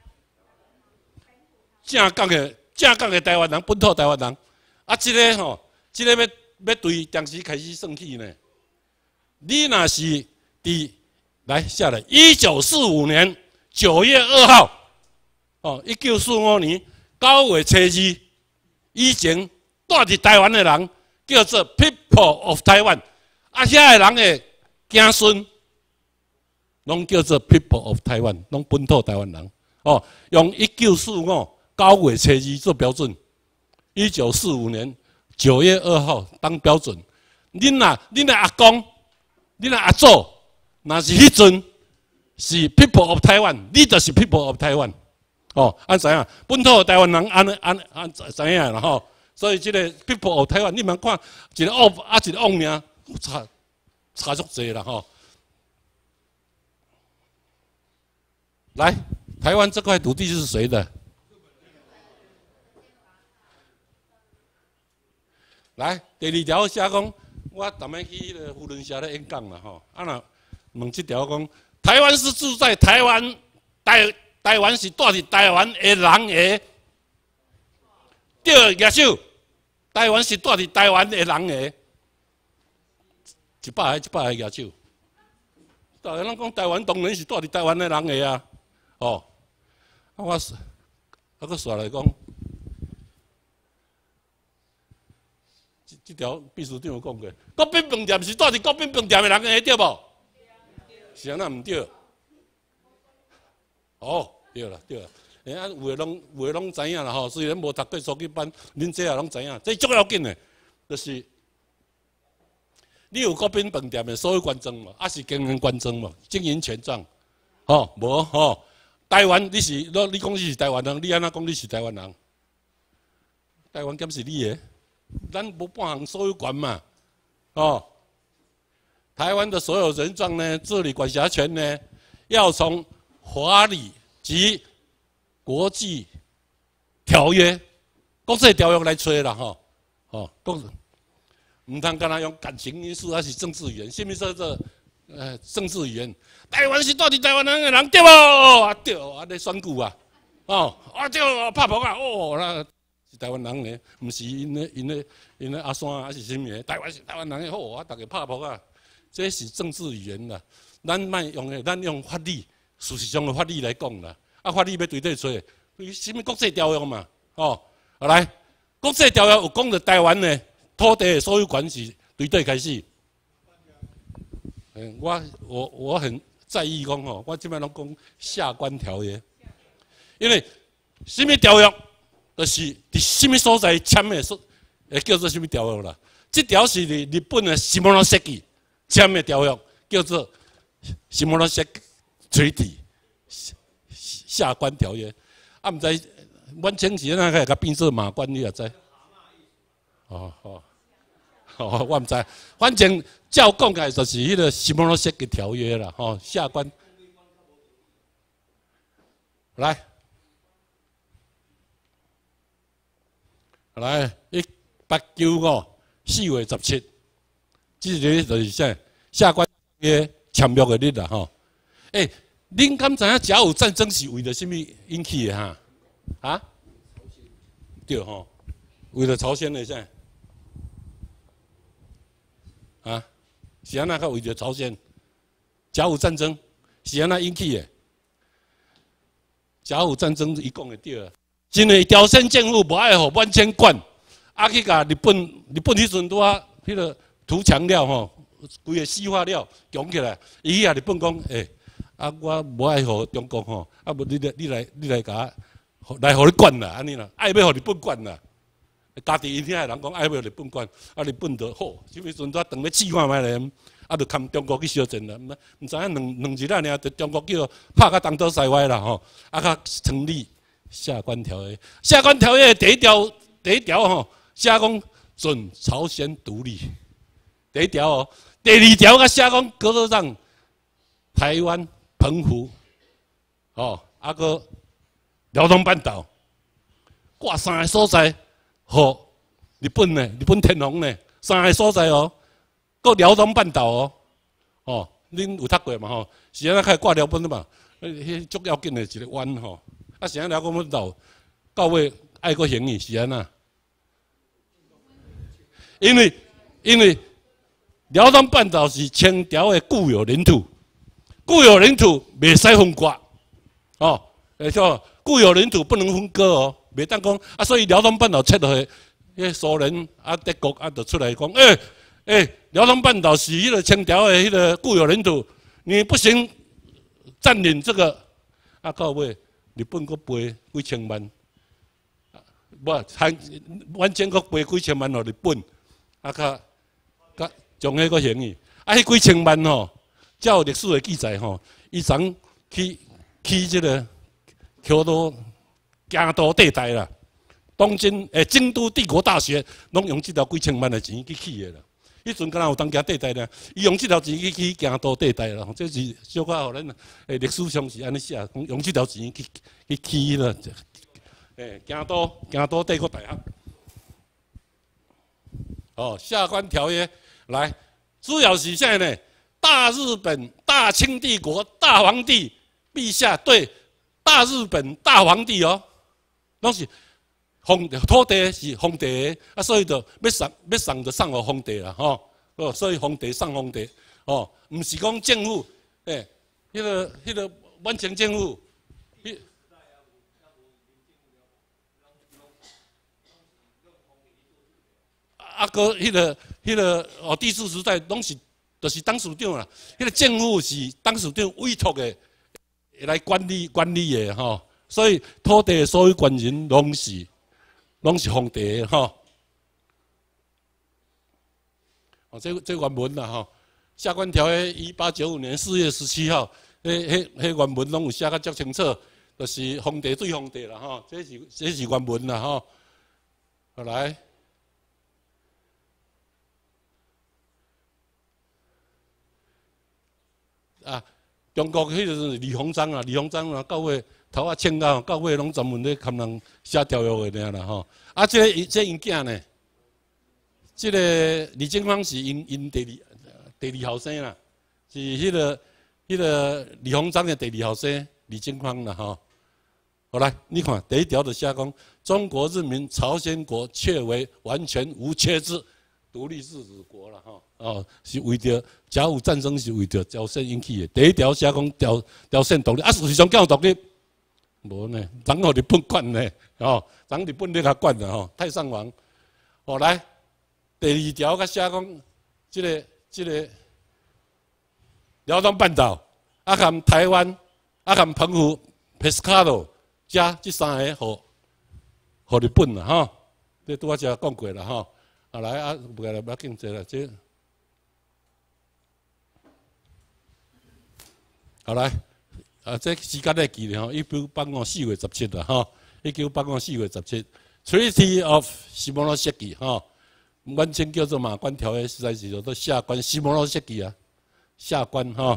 正港的正港的台湾人，本土台湾人。啊，这个吼，这个要。 要对当时开始算起呢？你若是伫来下来，一九四五年九月二号， 哦，一九四五年九月初二，以前住伫台湾的人叫做 People of Taiwan， 啊，遐个人的子孙，拢叫做 People of Taiwan， 拢本土台湾人。哦，用一九四五九月初二做标准，一九四五年九月二号当标准。恁呐，恁的阿公，恁的阿祖，若是迄阵是 People of Taiwan， 你就是 People of Taiwan。哦，安怎样？本土台湾人安安安怎样啦吼？所以这个 People of Taiwan， 你们看一个恶啊，一个恶名，差差足济啦吼。来，台湾这块土地是谁的？来，第二条写讲，我昨暝去迄个福伦社咧演讲啦吼，啊若问这条讲，台湾是住在台湾台。台湾是住伫台湾的人的，对，举手。台湾是住伫台湾的人的，一百个一百个举手。大家拢讲台湾当然是住伫台湾的人的啊，哦，啊我，啊佫刷来讲，这这条秘书长有讲过，国宾饭店是住伫国宾饭店的人的对无？是安那毋对？哦，对啦对啦，哎啊，有诶拢有诶拢知影啦吼，虽然无读过书记班，恁这也拢知影，这足要紧诶，就是你有国宾饭店诶所有权证嘛，啊是经营权证嘛，经营权状，吼无吼，台湾你是你你讲你是台湾人，你安怎讲你是台湾人？台湾敢是你诶，咱无半项所有权嘛，哦，台湾的所有人状呢，治理管辖权呢，要从法理及国际条约、国际条约来吹啦，吼，哦，都唔通干那用感情因素还是政治语言？什么说这呃政治语言？台湾是到底台湾人的人对无？啊对，啊咧选举啊，哦啊对，拍扑啊，哦那是台湾人的，唔是因咧因咧因咧阿山还是什么的？台湾是台湾人的，好啊，大家拍扑啊，这是政治语言啦。咱卖用的，咱用法理。事实上的法律来讲啦，啊法律要对对做，什么国际条约嘛，哦，来，国际条约有讲到台湾的土地的所有权是对对开始。嗯，我我我很在意讲吼，我即摆拢讲下关条约，因为什么条约，就是伫什么所在签的所，会叫做什么条约啦。这条是日日本的西摩诺设计签的条约，叫做西摩诺设计。Treaty 下关条约，啊，毋知阮前时那个甲变做马关，你也知？哦哦哦，我毋知，反正照讲起来就是迄个西摩诺设计条约啦，吼、哦，下关。来，来，一八九五四月十七，这个就是啥？下关约签约的日啦，吼。诶、欸，恁敢知影甲午战争是为了什么引起的哈？啊？对吼，为了朝鲜的啥？啊？是安那个为了朝鲜？甲午战争是安那引起的？甲午战争伊讲的对啊，因为朝鲜政府无爱互满清管，啊去甲日本日本迄阵拄啊，迄个涂墙了吼，规个西化了强起来，伊啊日本讲诶。欸啊，我无爱互中国吼，啊无你来你来你来甲来互你管啦，安尼啦，爱要互日本管啦。家己因遐人讲爱要日本管，啊日本就好，什么阵则当咧试看觅咧，啊就含中国去相战啦。毋知影两两日仔尔，就中国叫拍甲东倒西歪啦吼，啊甲成立下关条约。下关条约第一条第一条吼，写讲准朝鲜独立，第一条哦。第二条甲写讲割让台湾。澎湖，哦，啊个辽东半岛，挂三个所在，和日本呢，日本天皇呢，三个所在哦，个辽东半岛哦，哦，恁有读过嘛吼？是安那开始挂辽本的嘛？迄足要紧的一个湾吼，啊是安辽东半岛到尾爱个行义是安那？因为因为辽东半岛是清朝的固有领土。固有领土袂使分割，哦，叫固有领土不能分割哦，袂当讲啊，所以辽东半岛切落去，迄苏联啊、德国啊，就出来讲，诶、欸、诶，辽、欸、东半岛是迄个清朝的迄个固有领土，你不行占领这个，啊，到尾日本阁赔几千万，不，还完全阁赔几千万互日本，啊，甲甲将迄个行伊，啊，迄几千万吼，照历史的记载吼，伊曾去去这个。京都、京都地带啦，东京诶，京都帝国大学拢用这条几千万的钱去起的啦。迄阵敢若有东京地带呢，伊用这条钱去起京都地带啦。这是小可互咱诶历史上是安尼写，用这条钱去去起了。诶，京都京都帝国大学。哦，下关条约来，主要是啥呢？大日本、大清帝国大皇帝陛下对。大日本大皇帝哦，拢是皇土地是皇帝的啊，所以就要送要送就送互皇帝啦，吼哦，所以皇帝送皇帝哦，唔是讲政府诶，迄个迄个完全政府，迄啊个迄个迄个哦，地质时代拢是就是董事长啦，迄个政府是董事长委托的。来管理管理的吼，所以土地的所有权人拢是拢是皇帝的吼。哦，这这原文啦吼，下关条约一八九五年四月十七号，迄迄迄原文拢有写甲足清楚，就是皇帝对皇帝啦吼，这是这是原文啦吼。好来。啊。中国迄个李鸿章啊，李鸿章啊，到尾头啊签到，到尾拢专门咧看人写条约的尔啦吼。啊，这个这因囝呢，这个李经方是因因第二第二后生啦，是迄、那个迄、那个李鸿章的第二后生李经方啦吼。好来，你看第一条就写讲，中国人民朝鲜国确为完全无缺之独立自治国了吼。哦，是为着甲午战争是为着朝鲜引起的。第一条写讲朝朝鲜独立，啊，事实上敢有独立？无呢，人互日本管呢，哦，人日本咧甲管的吼，太上皇。哦，来，第二条甲写讲，即个即个辽东半岛，啊，含台湾，啊，含澎湖、佩斯卡罗，加即三个互互日本啦，吼。这拄仔只讲过啦，吼。啊来啊，不来不要紧这啦，这。好来，啊，这时间来记咧吼，一九八五四月十七啦吼，一九八五四月十七 ，Treaty of Shimonoseki 吼，完全叫做马关条约，实在是叫做下关 Shimonoseki 啊，下关吼。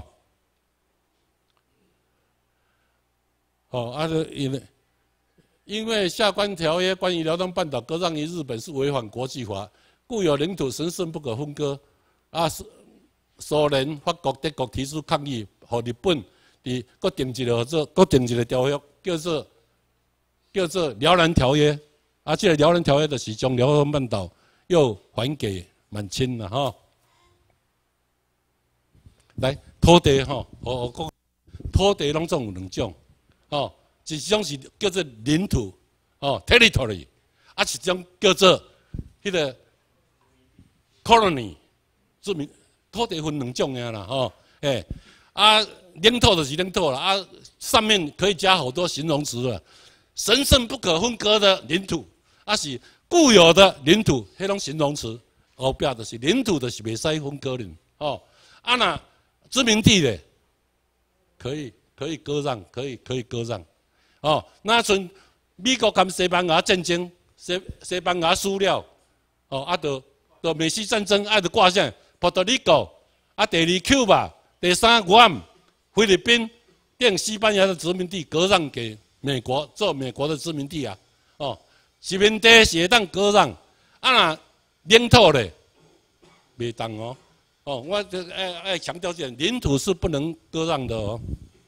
哦，啊，因为因为下关条约关于辽东半岛割让于日本是违反国际法，固有领土神圣不可分割。啊，苏苏联、法国、德国提出抗议。和日本伫搁定一个做，搁定一个条约，叫做叫做辽南条约。啊，这个辽南条约就是将辽东半岛又还给满清了哈。来，土地哈，我我讲土地拢总有两种，哦，一种是叫做领土，哦 ，territory， 啊，一种叫做迄个 colony， 殖民土地分两种呀啦，吼，诶。啊，领土就是领土了啊，上面可以加好多形容词了，神圣不可分割的领土，啊是固有的领土，迄种形容词，后壁就是领土就是袂使分割的，哦，啊那殖民地的，可以可以割让，可以可以割让，哦，那阵美国跟西班牙战争，西西班牙输了，哦，啊就就美西战争，啊就挂上波多黎各，啊第二 Cuba。第三，guam菲律宾变西班牙的殖民地，割让给美国做美国的殖民地啊！哦，殖民地是当割让，啊那领土嘞，袂当哦。哦，我这爱爱强调这领土是不能割让的哦。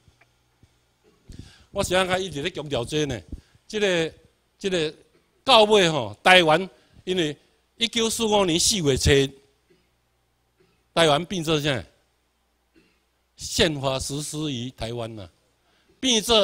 我想讲一直咧强调这呢，这个这个到尾吼，台湾因为一九四五年四月初，台湾变做啥？宪法实施于台湾呐，变做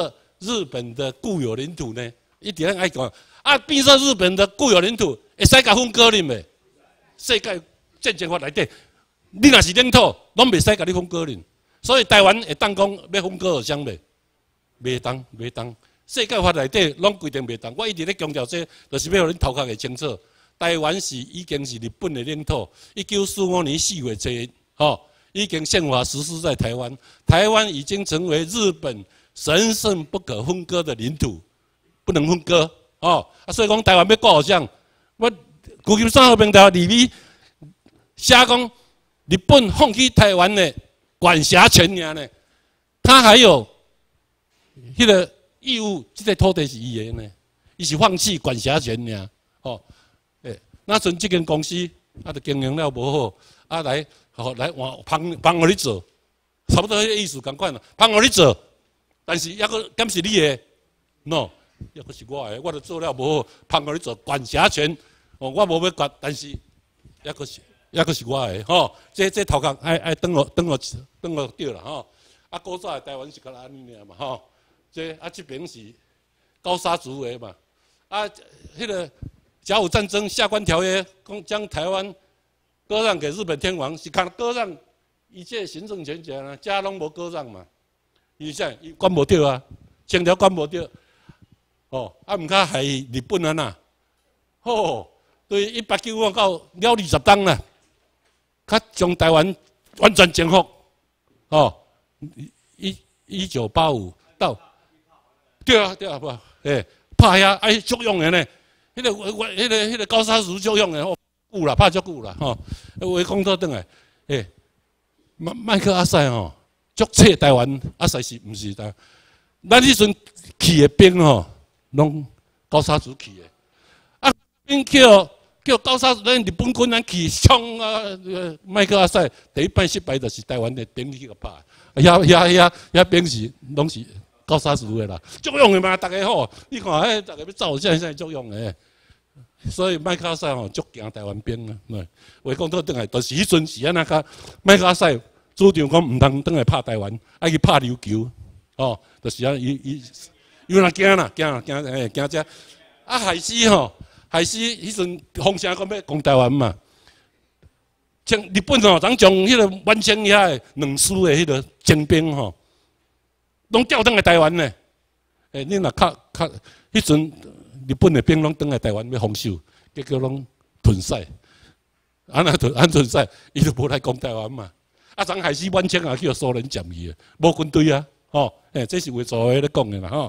日本的固有领土呢？一点爱讲啊，变做日本的固有领土，会使甲分割哩未？世界战争法内底，你若是领土，拢袂使甲你分割哩。所以台湾会当讲要分割互相未？袂当，袂当。世界法内底拢规定袂当。我一直咧强调这，就是要互恁头壳会清楚。台湾是已经是日本的领土，一九四五年四月七日，吼，已经宪法实施在台湾。台湾已经成为日本神圣不可分割的领土，不能分割。哦，啊，所以讲台湾要顾互相。我旧金山和平条里面写讲，日本放弃台湾的管辖权尔呢，他还有迄个义务，这个土地是伊的呢，伊是放弃管辖权尔。哦，诶，那阵这间公司啊，就经营了无好，啊来，好来换帮帮我你做，差不多迄个意思共款啦，帮我你做，但是抑个敢是你的 ？no。抑个是我的，我著做了无好，旁个你做管辖权，哦，我无要管，但是抑个是抑个是我的，吼、哦，这这头壳爱爱等我等我等我对啦，吼、哦，啊，古早的台湾是甲安尼尔嘛，吼、哦，这啊这边是高沙族的嘛，啊，迄个甲午战争下关条约讲将台湾割让给日本天皇，是看割让一切行政权权啊，家拢无割让嘛，伊啥伊管无着啊，清朝管无着。哦，啊，毋较害日本啊呐，吼，对一八九五到了二十冬啦，较将台湾完全征服，哦，一一九八五到，对啊对啊不，诶，拍遐爱足用的呢，迄个我我迄个迄个高沙族足用的，哦，久啦，拍足久啦，吼，话讲倒转来，诶，麦麦克阿塞吼，足切台湾，阿塞是毋是？咱迄阵去的兵吼。拢高沙族去的，啊，因叫叫高沙族，咱日本军人去冲啊！麦克阿塞第一摆失败，就是台湾的兵去个拍，遐遐遐遐兵是拢是高沙族的啦，足用的嘛，大家好，你看，迄大家要走，现在现在足用的，所以麦克阿塞吼足惊台湾兵啊！话讲倒转来，就是迄阵是安那个麦克阿塞主张讲毋通转来拍台湾，爱去拍琉球，哦，就是啊，伊伊。有人惊啦，惊啦，惊诶，惊遮啊！海西吼，海西迄阵风声讲要攻台湾嘛，像日本吼，当将迄个完成遐诶两师诶迄个精兵吼，拢调转来台湾呢。诶，你若较较迄阵日本诶兵拢转来台湾要防守，结果拢吞晒，安那吞安吞晒，伊就无来攻台湾嘛。啊，当海西完成也去互苏联占去诶，无军队啊，吼，诶，这是为做诶咧讲诶啦，吼。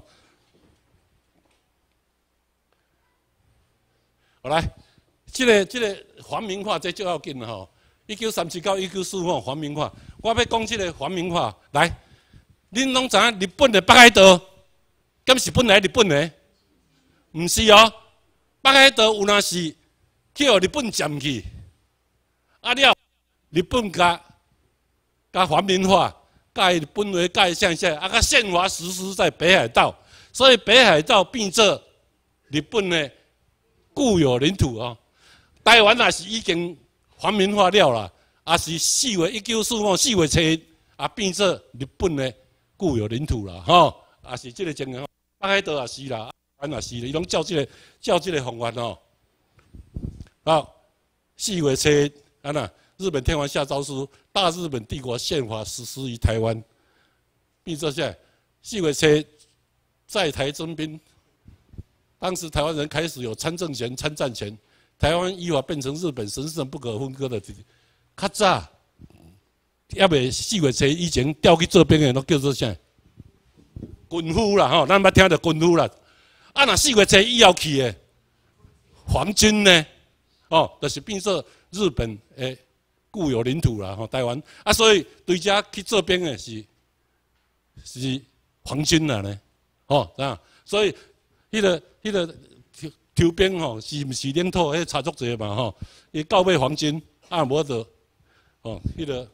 好来，这个这个皇民化这就要紧了吼。一九三七到一九四五皇民化，我要讲这个皇民化。来，恁拢知影日本的北海道，敢是本来日本的？毋是哦，北海道有若是去互日本占去，啊了，日本甲甲皇民化，甲日本话甲向下，啊甲宪法实施在北海道，所以北海道变做日本的。固有领土哦，台湾也是已经皇民化了啦，也是四月一九四五四月七日啊变做日本的固有领土啦，吼，也是这个情形。北海道也是啦，台湾也是，伊拢照这个照这个方法哦。好，四月七日啊那日本天皇下诏书，大日本帝国宪法实施于台湾，变做下四月七日在台征兵。当时台湾人开始有参政权、参战权，台湾依法变成日本神圣不可分割的土地。较早，要未四月七以前调去做兵的，都叫做啥？军夫啦，吼，咱捌听到军夫啦。啊，若四月七以后去的皇军呢？哦，就是变做日本的固有领土啦，吼，台湾啊，所以对遮去做兵的是是皇军啦呢，哦，啊，所以。迄、那个、迄、那个抽兵吼，是毋是领土？迄差足济嘛吼。伊到尾皇军啊，无得哦，迄、那个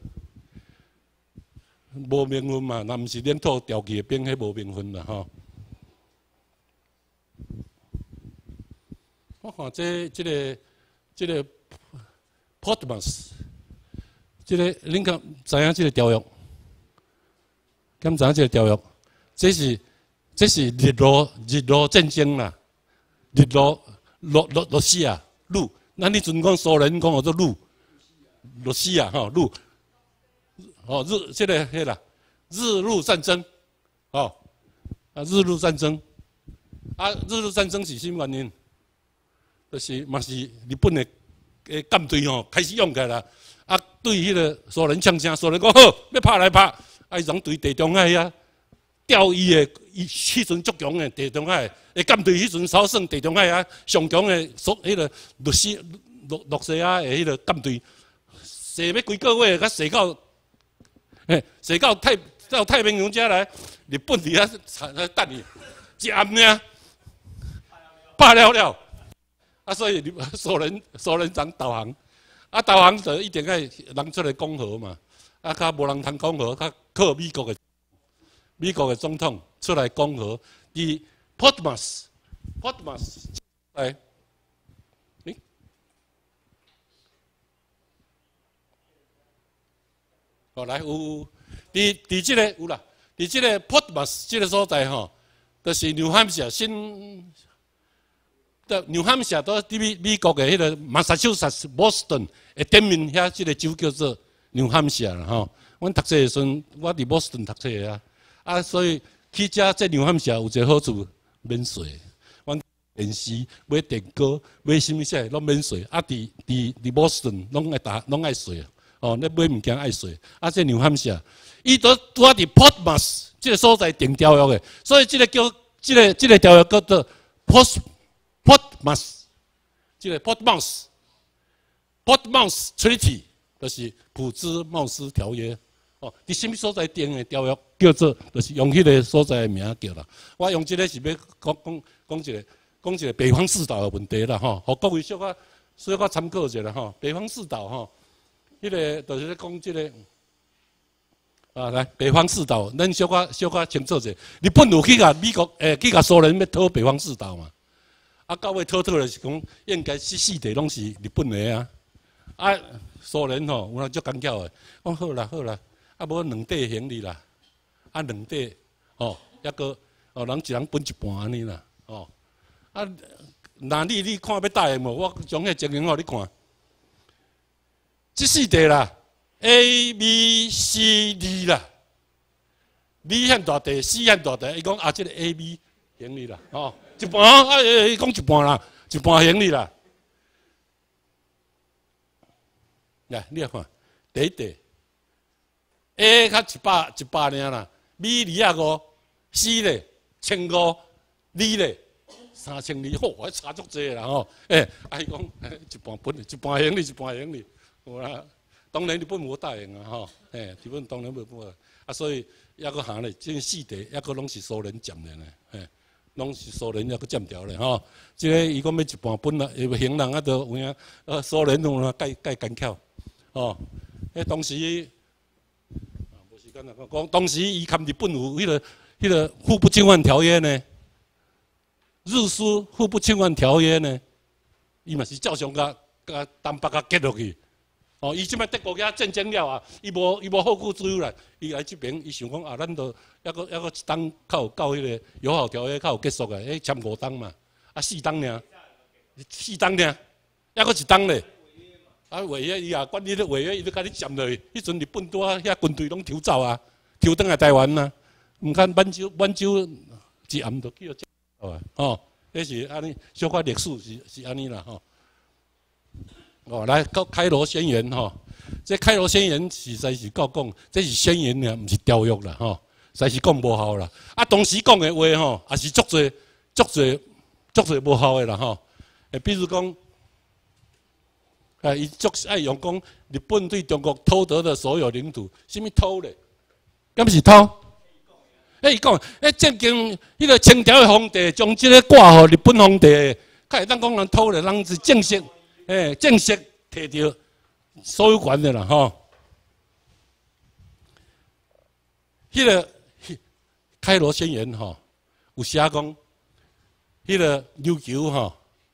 无名分嘛，若毋是领土调去的兵，迄无名分啦吼。我看这、这个、这个 Portmas， 这个恁敢知影这个条约？敢知影这个条约？这是。 这是日露日露战争啦，日露罗罗罗西亚路，咱迄阵讲苏联讲叫做路，罗西亚吼路，哦日这个迄啦，日露战争，哦啊日露战争，啊日露战争是什么原因？就是嘛是日本的诶舰队吼开始用起来啦，啊对迄个苏联呛声，苏联讲好要拍来拍，啊伊从对地中海啊。钓伊的，伊迄阵足强的地中海，诶舰队迄阵稍算地中海啊上强的，所迄个洛西洛洛西亚的迄个舰队，射要几个月，甲射到，诶射到太到太平洋遮来，日本伫遐等伊，一暗呢，拍了了，啊所以苏联苏联人投降，啊投降就一定爱人出来讲和嘛，啊较无人通讲和，较靠美国的。美国的总统出来讲和，伫 Potmas，Potmas 来，诶，好来有，伫伫即个有啦，伫即个 Potmas 即个所在吼，就是纽汉社新，的纽汉社都伫美美国的迄个马萨诸塞斯 Boston 的顶面遐，即个州叫做纽汉社啦吼。阮读册的时阵，我伫 Boston 读册的啊。啊，所以去遮这纽汉社有一个好处，免税。阮电视、买电锅、买什么些拢免税。啊，伫伫伫波士顿拢爱打，拢爱税。哦，你买物件爱税。啊，这纽汉社，伊都拄啊伫 Portsmouth 这个所在定条约的，所以这个叫这个这个条约叫做 Port Portsmouth， 这个 Portsmouth Portsmouth Treaty 就是普兹茅斯条约。哦，伫什么所在定的条约叫做，就是用迄个所在的名叫啦。我用这个是要讲讲讲一个讲一个北方四岛的问题啦，吼，互各位小可小可参考一下啦，吼。北方四岛吼，迄个就是咧讲这个啊，来北方四岛，咱小可小可清楚一下。日本有去甲美国诶，去甲苏联要讨北方四岛嘛？啊，到尾讨讨就是讲，应该是四地拢是日本的啊。啊，苏联吼有人足干巧的，讲好啦好啦。啊，无两地行李啦，啊，两地哦，抑个哦，人一人分一半安尼啦，哦，啊，那你你看要答应无？我将迄情形互你看，即四地啦 ，A、B、C、D 啦 ，B 遐大地 ，C 遐大地，伊讲啊，即个 A、B 行李啦，哦，一半啊，伊讲一半啦，一半行李啦，来，你来看第一地。A 较一百一百尔啦 ，B 二啊五 ，C 咧千五 ，D 咧三千二，嚯，还差足济啦吼！诶、欸，啊伊讲一半本，一半行李，一半行李，有啦。当然日本无答应啊吼，诶、欸，日本当然无无啊，所以抑个行咧，即四地抑个拢是苏联占的呢，诶，拢是苏联抑个占掉咧吼。即个伊讲要一半本啦，伊行人啊都有影，呃，苏联有啦，介介干巧，哦，迄当时。讲当时伊含日本有迄个、迄个互不侵犯条约呢，日苏互不侵犯条约呢，伊嘛是照常甲甲东北甲结落去。哦，伊即摆德国遐战争了啊，伊无伊无后顾之忧啦，伊来即边伊想讲啊，咱都抑个抑个一档较有到迄个友好条约较有结束诶，迄签五档嘛，啊四档尔，四档尔，抑个一档咧。啊，违约伊啊，管你咧违约，伊都甲你占落去。迄阵日本拄啊，遐军队拢抽走啊，抽转来台湾啊。毋看满洲，满洲一暗就去了走啊。哦，迄是安尼，小可历史是是安尼啦吼。哦，来到开罗宣言吼，这开罗宣言实在是够讲，这是宣言啊，毋是条约啦吼，实在是讲无效啦。啊，当时讲的话吼，也是足侪、足侪、足侪无效的啦吼。诶，比如讲。啊！伊足爱用讲日本对中国偷得的所有领土，什么偷咧？敢是偷？哎，伊讲，哎，正经迄个清朝的皇帝将即个挂互日本皇帝，较会当讲人偷咧，人是正式，哎，正式摕到所有权的啦，吼。迄个开罗宣言吼，有写讲，迄个琉球吼，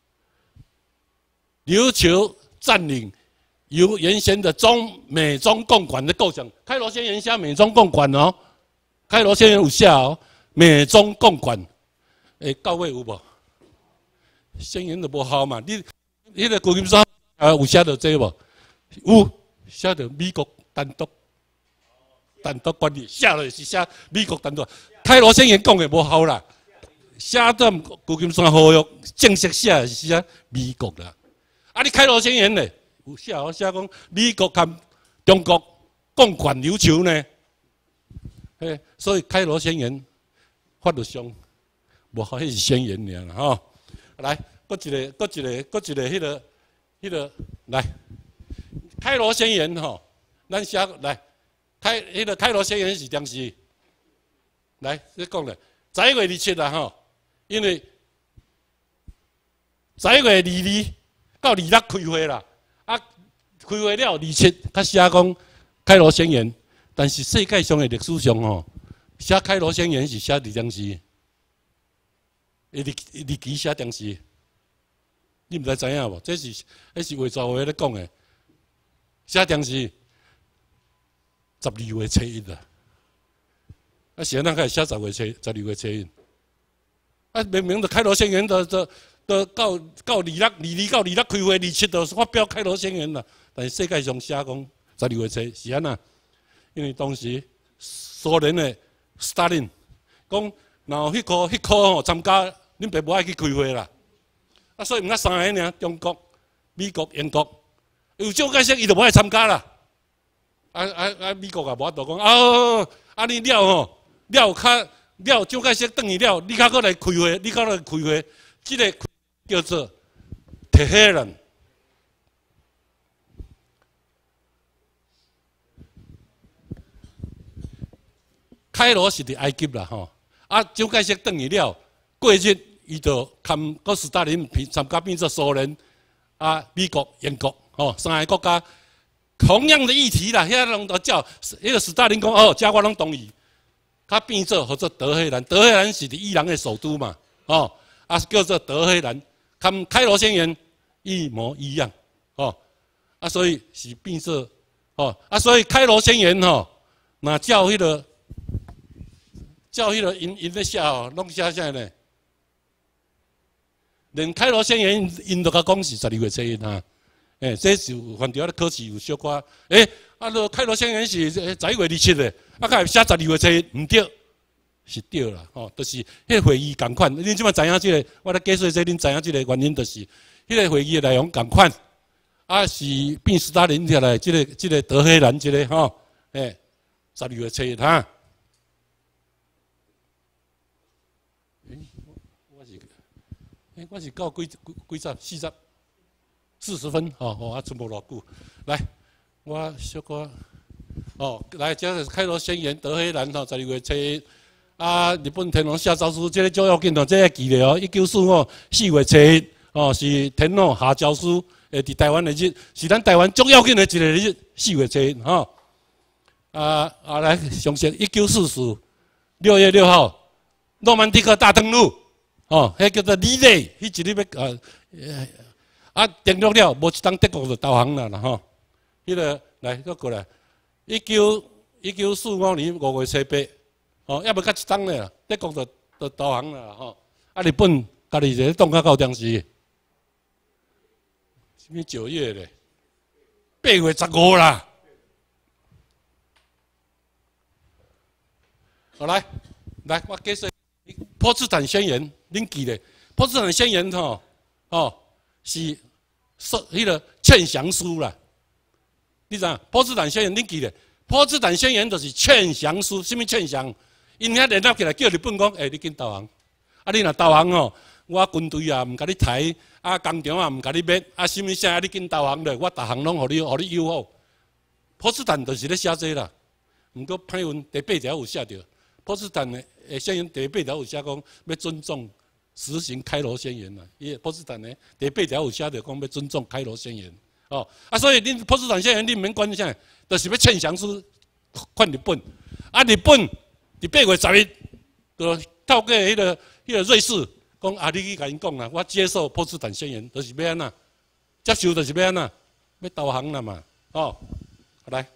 琉球。占领由原先的中美中共管的构成，开罗宣言下美中共管哦，开罗宣言有下哦， 美中共管，诶，到位有无？宣言都无效嘛？你迄个旧金山啊，有写到这无？有写到美国单独单独管理，写了是写美国单独。开罗宣言讲的无效啦，写到旧金山合约正式写是写美国啦。啊，你开罗宣言咧，有写好写讲美国跟中国共管琉球呢？嘿，所以开罗宣言法律上无好，迄是宣言尔啦吼。来，搁一个，搁一个，搁一个，迄个，迄个，来，开罗宣言吼，咱写来，开迄个开罗宣言是当时，来，你讲咧，十一月二七啦吼，因为十一月二二到二六开会啦，啊，开会了二七，较写讲开罗宣言，但是世界上的历史上吼，写开罗宣言是写伫当时。日日期写当时，你毋知知影无？这是这是画作画咧讲的。写当时十二月初一啊，啊是安怎开始写十月初十二月初一？啊明明就开罗宣言，都都都到到二六二二到二六开会，二七就发表开罗宣言啦。但是世界上写讲十二月初是安怎？因为当时苏联的斯大林讲。然后迄科迄科吼参加，恁爸无爱去开会啦。啊，所以毋甲三个尔，中国、美国、英国，有蒋介石伊就无爱参加啦。啊啊啊！美国也无法度讲啊，啊你了吼，了较了蒋介石转去了，你较搁来开会，你较来开会，即、这个叫做铁黑人。开罗是伫埃及啦吼。啊，蒋介石转去了，过日伊就参个斯大林参加变做苏联、啊美国、英国吼三个国家，同样的议题啦，遐人都叫迄个斯大林讲哦，遮我拢同意，他变做或者德黑兰，德黑兰是伫伊朗的首都嘛，哦啊叫做德黑兰，跟开罗宣言一模一样，哦啊所以是变做哦啊所以开罗宣言吼，那叫迄个。叫迄个因因咧写哦，拢写啥呢？连开罗宣言因都甲讲是十二月初一哈，诶、欸，这是有反正考试有小可，诶、欸，啊，罗开罗宣言是十一月二七的，啊，甲写十二月初一，毋对，是对啦，吼、哦，就是迄个会议共款。恁即马知影即、这个，我咧解说这恁知影即个原因，就是迄个会议的内容共款，啊，是变斯大林下来，即、这个即、这个德黑兰即、这个吼，诶，十二月初一哈。欸、我是到几几几十四十四十分，吼、哦、吼，啊，剩无偌久。来，我小可哦，来，这是开罗宣言，德黑兰吼，十二月初一，啊，日本天皇下诏书，这个最要紧哦，这个记咧哦，一九四五四月初一，哦，是天皇下诏书，诶，伫台湾的日，是咱台湾最要紧的一个日，四月初一，吼、哦。啊啊，来，详细，一九四四六月六号，诺曼底克大登陆。哦，迄叫做李雷，迄一日要呃啊登陆了，无一当德国就投降啦啦吼。迄、那个来，再过来，一九一九四五年五月初八，哦，要不甲一当咧，德国就就投降啦吼。啊，日本家己就冻到到当时，什么九月咧？八月十五啦。好来，来，我解释波茨坦宣言。恁记咧？波茨坦宣言吼，哦，是说迄个劝降书啦。你知影？波茨坦宣言恁记咧？波茨坦宣言就是劝降书，什么劝降？因遐联合起来叫日本讲，诶、欸，你紧投降。啊，你若投降吼，我军队啊毋甲你抬，啊工厂啊毋甲你灭，啊什么啥你紧投降咧，我逐项拢互你，互你友好。波茨坦就是咧写这啦。毋过歹运第八条有写着，波茨坦的诶宣言第八条有写讲要尊重。实行开罗宣言啦，伊波茨坦呢第八条有写着讲要尊重开罗宣言，哦啊，所以恁波茨坦宣言恁免管啥，就是要劝降书款日本，啊日本伫八月十一，就透过迄个迄个瑞士讲啊，你去甲因讲啦，我接受波茨坦宣言，就是要安那，接受就是要安那，要投降啦嘛，哦，来。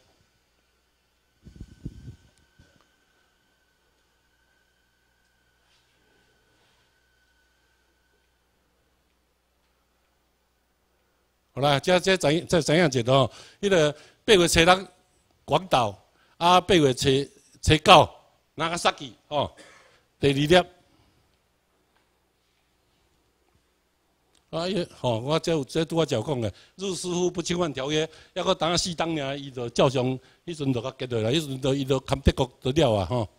好啦，这这怎这怎样一个吼？迄个八月初六广岛，啊八月初初九那个萨基哦，第二粒。啊，伊吼，我这有这拄我照讲的，日师傅不侵犯条约，抑搁等下四当尔，伊就照常，迄阵就甲结落来，迄阵就伊就含德国就了啊吼。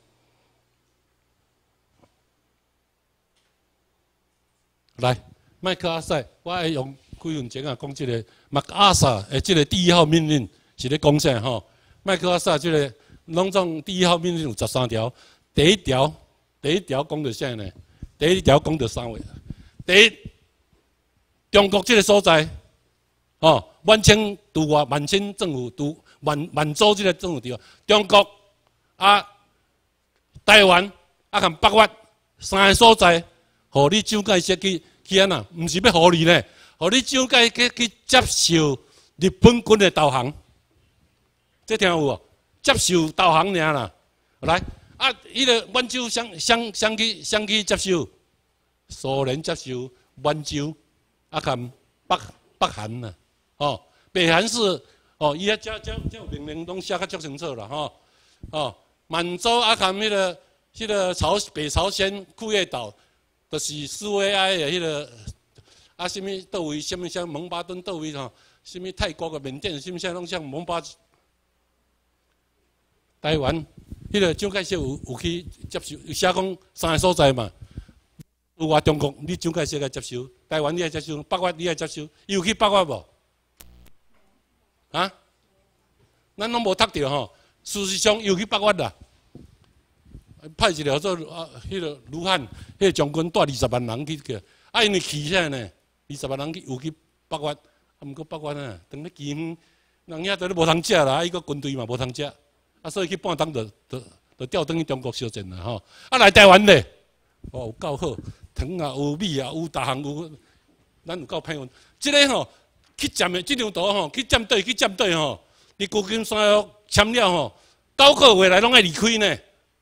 来，麦克阿塞，我爱用几分钟啊讲即个麦克阿萨诶，即个第一号命令是咧讲啥吼？麦克阿萨即个拢总第一号命令有十三条，第一条第一条讲着啥呢？第一条讲着三位，第一，中国即个所在，哦，满清驻外，满清政府驻满满洲即个政府地方，中国啊，台湾啊，含北越三个所在，互你蒋介石去。去安那，毋是要互你呢，互你蒋介去去接受日本军的导航，这听有无？接受导航尔啦。来，啊，迄个满洲相相相去相去接受，苏联接受满洲，啊，含北北韩呐，哦，北韩是哦，伊遐这这这有命令拢写较足清楚啦，吼，哦，满洲啊，含迄个迄个朝北朝鲜库页岛。就是苏维埃的迄个啊，什么倒位，什么像蒙巴顿倒位吼，什么泰国的缅甸，什么像拢像蒙巴。台湾迄个蒋介石有有去接受，有写讲三个所在嘛。有话中国，你蒋介石来接受；台湾你来接受，北越你来接受，伊有去北越无？啊？咱拢无读到吼。事实上，有去北越啦。派一条做啊，迄个卢汉，迄个将军带二十万人去个，啊，因为去啥呢？二十万人去有去北越，啊，毋过北越啊，当咧基远，人遐都咧无通食啦，啊，伊个军队嘛无通食，啊，所以去半冬就就就调转去中国小镇啦吼。啊，来台湾咧，哦，有够好，糖啊，有米啊，有逐项有，咱有够歹运。即个吼去占的即张图吼，去占对去占对吼，伫旧金山签了吼，九个月来拢爱离开呢。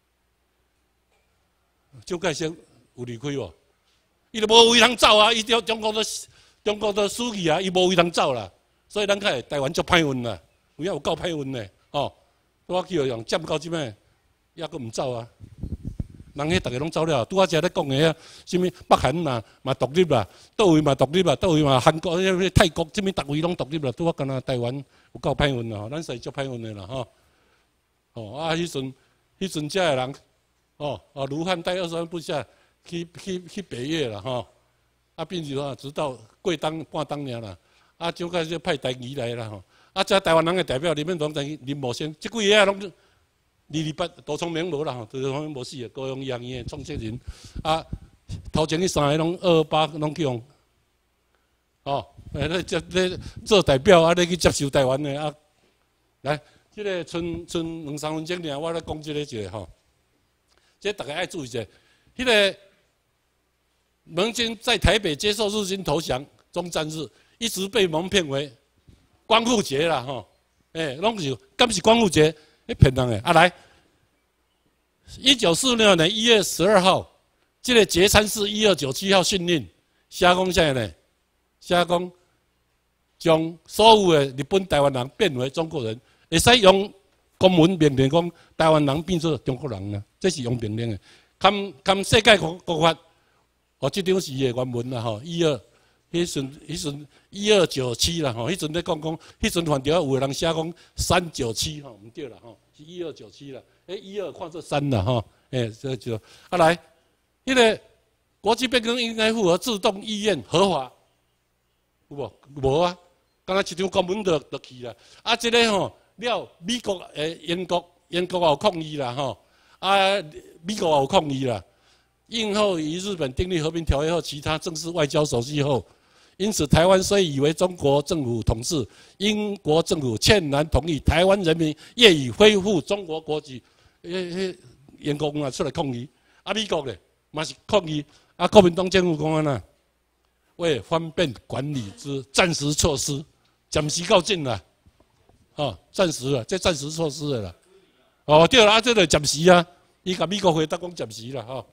蒋介石有离开无？伊就无位通走啊！伊中中国都中国都死去啊！伊无位通走啦，所以咱看台湾足歹运啦，有影有够歹运呢哦！我叫人占到即摆，抑阁毋走啊！人迄逐个拢走了，拄仔只咧讲个啊，什物北韩嘛嘛独立啦，倒位嘛独立啦，倒位嘛韩国、泰国，什物逐位拢独立啦，拄仔敢若台湾有够歹运啦，咱是足歹运的啦吼！哦啊，迄阵迄阵遮个人。哦，哦，卢汉带二十万部下去去去北越了哈，啊，并且说直到过当半当年了，啊，蒋介石派台语来了哈，啊，这台湾人的代表里面拢等于林茂先，这几个拢二二八杜聪明无啦吼，杜聪明无死的，高雄洋医创设人，啊，头前迄三个拢二二八拢去用，哦，诶，咧接咧做代表啊，咧去接受台湾的啊，来，这个剩剩两三分钟尔，我来讲这个一个吼。这大家爱注意一下，迄个盟军在台北接受日军投降终战日，一直被蒙骗为光复节啦，吼，哎，拢是敢是光复节，迄骗人诶！啊来，一九四六年一月十二号，这个节参是一二九七号训令，写讲啥呢？写讲将所有的日本台湾人变为中国人，会使用。公文命令讲台湾人变做中国人啊，这是用命令的。看看世界国国法，哦，这张是伊的原文啦吼。一二，迄阵迄阵一二九七啦吼，迄阵咧讲讲，迄阵反条有个人写讲三九七吼，唔对啦吼，是一二九七啦。诶，一二看做三啦吼，诶，这就啊来，迄个国际变更应该符合自动意愿合法，有无？无啊，刚才一张公文就就去啦。啊，这个吼。了，美国诶，英国英国也有抗议啦，吼啊，美国也有抗议啦。应后与日本订立和平条约后，其他正式外交手续后，因此台湾虽以为中国政府统治，英国政府歉然同意台湾人民愿意恢复中国国籍。诶诶，英国嘛出来抗议，啊，美国咧嘛是抗议，啊，国民党政府讲安那，为方便管理之暂时措施，暂时告罄啦。哦，暂时了，这暂时措施的啦。哦，对了，啊，这个暂时啊，伊甲美国回答讲暂时啦，吼。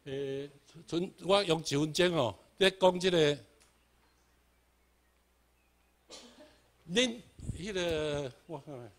诶，存我用一分钟哦，在讲这个，恁迄个我看看。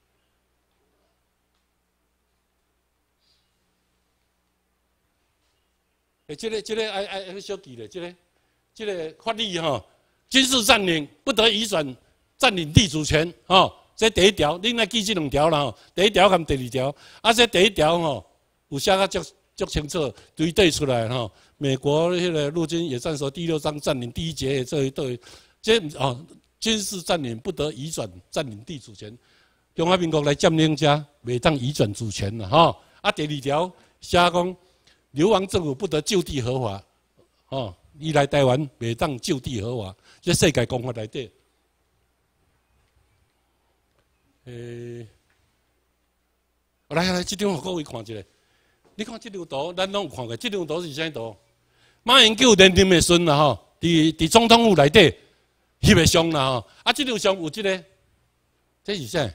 诶，这个、这个爱爱爱小记咧，这个、这个法律吼，军事占领不得移转占领地主权，吼，这第一条，恁来记这两条啦吼，第一条跟第二条，啊，这第一条吼，有写个足足清楚，对对出来吼，美国迄个陆军野战说第六章占领第一节这一对，这哦，军事占领不得移转占领地主权，中华民国来占领者，袂当移转主权啦，吼，啊，第二条写讲。 流亡政府不得就地合法，哦，伊来台湾袂当就地合法，这世界公法内底。诶、欸，来来，这张互各位看一下。你看这张图，咱拢有看过。这张图是啥图？马英九连任的孙啦吼，伫伫总统府内底翕的相啦吼。啊，这张相有这个，这是啥？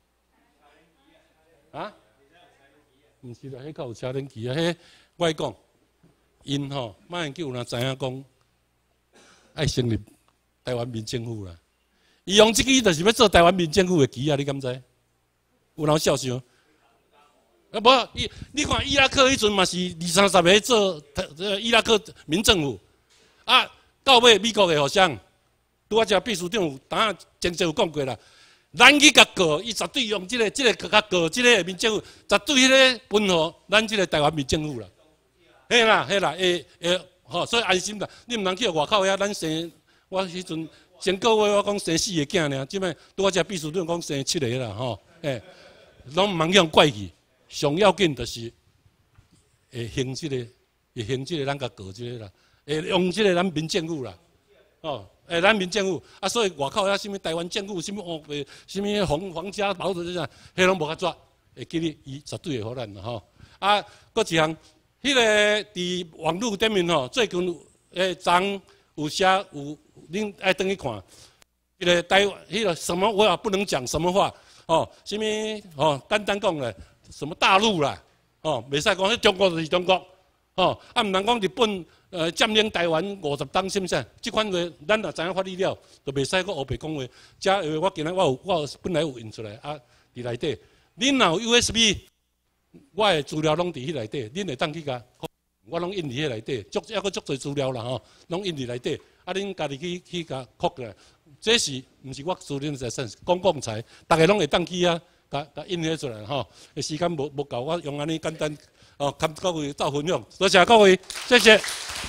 啊？毋是啦，迄个有车轮旗啊，迄。 我讲，因吼马英九若知影讲，爱成立台湾民政府啦。伊用这个就是要做台湾民政府的旗啊，你敢知？有人笑想？啊无，伊你看伊拉克迄阵嘛是二三十个做伊拉克民政府，啊到尾美国的互相，拄啊只秘书长有当下前阵有讲过啦。 咱去甲告，伊绝对用即、这个、即、这个甲告，即个民政府绝对迄个分互咱即个台湾民政府啦。嘿啦，嘿啦，诶诶，吼，所以安心啦。你毋通去外口遐，咱生我迄阵前个月我讲生四个囝尔，即摆拄我只秘书长讲生七个啦，吼，诶，拢毋通用怪去。上要紧就是会行即、这个，会行即个咱甲告即个啦，会用即个咱民政府啦，哦。 诶，咱民政府啊，所以外口遐什物台湾政府，什物哦，诶，什物皇皇家宝子这样，迄拢无法抓，会记你，伊绝对会互咱啦吼。啊，搁一项，迄个伫网络顶面吼，最近诶，昨有写有，恁爱登去看，迄个台湾，迄个什么我也不能讲什么话，哦，什物哦，简单讲咧，什么大陆啦，哦，袂使讲，迄中国就是中国，哦，啊，毋通讲日本。 呃，占领台湾五十当，是毋是？即款话，咱若知影法律了，就袂使搁黑白讲话。遮我今日我有我有本来有印出来啊，伫内底。恁若有 U S B， 我诶资料拢伫迄内底，恁会当去甲，我拢印伫迄内底，足抑搁足侪资料啦吼，拢印伫内底。啊，恁家己去去甲扩起来，这是毋是我私人财产，公共财，大家拢会当去啊，甲甲印迄出来吼。时间无无够，我用安尼简单。 哦，跟各位做分享，多谢各位，谢谢。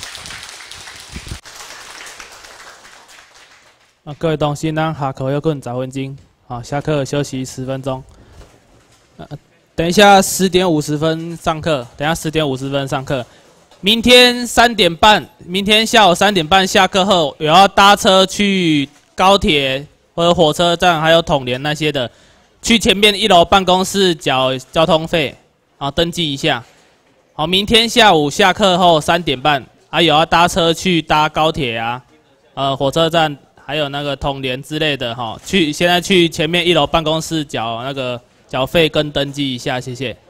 啊，各位同学，咱下课要困十分钟，好，下课休息十分钟。呃，等一下十点五十分上课，等一下十点五十分上课。明天三点半，明天下午三点半下课后，有要搭车去高铁或者火车站，还有统联那些的，去前面一楼办公室缴交通费，好，登记一下。 好，明天下午下课后三点半，还、啊、有要搭车去搭高铁啊，呃，火车站还有那个统联之类的哈，去现在去前面一楼办公室缴那个缴费跟登记一下，谢谢。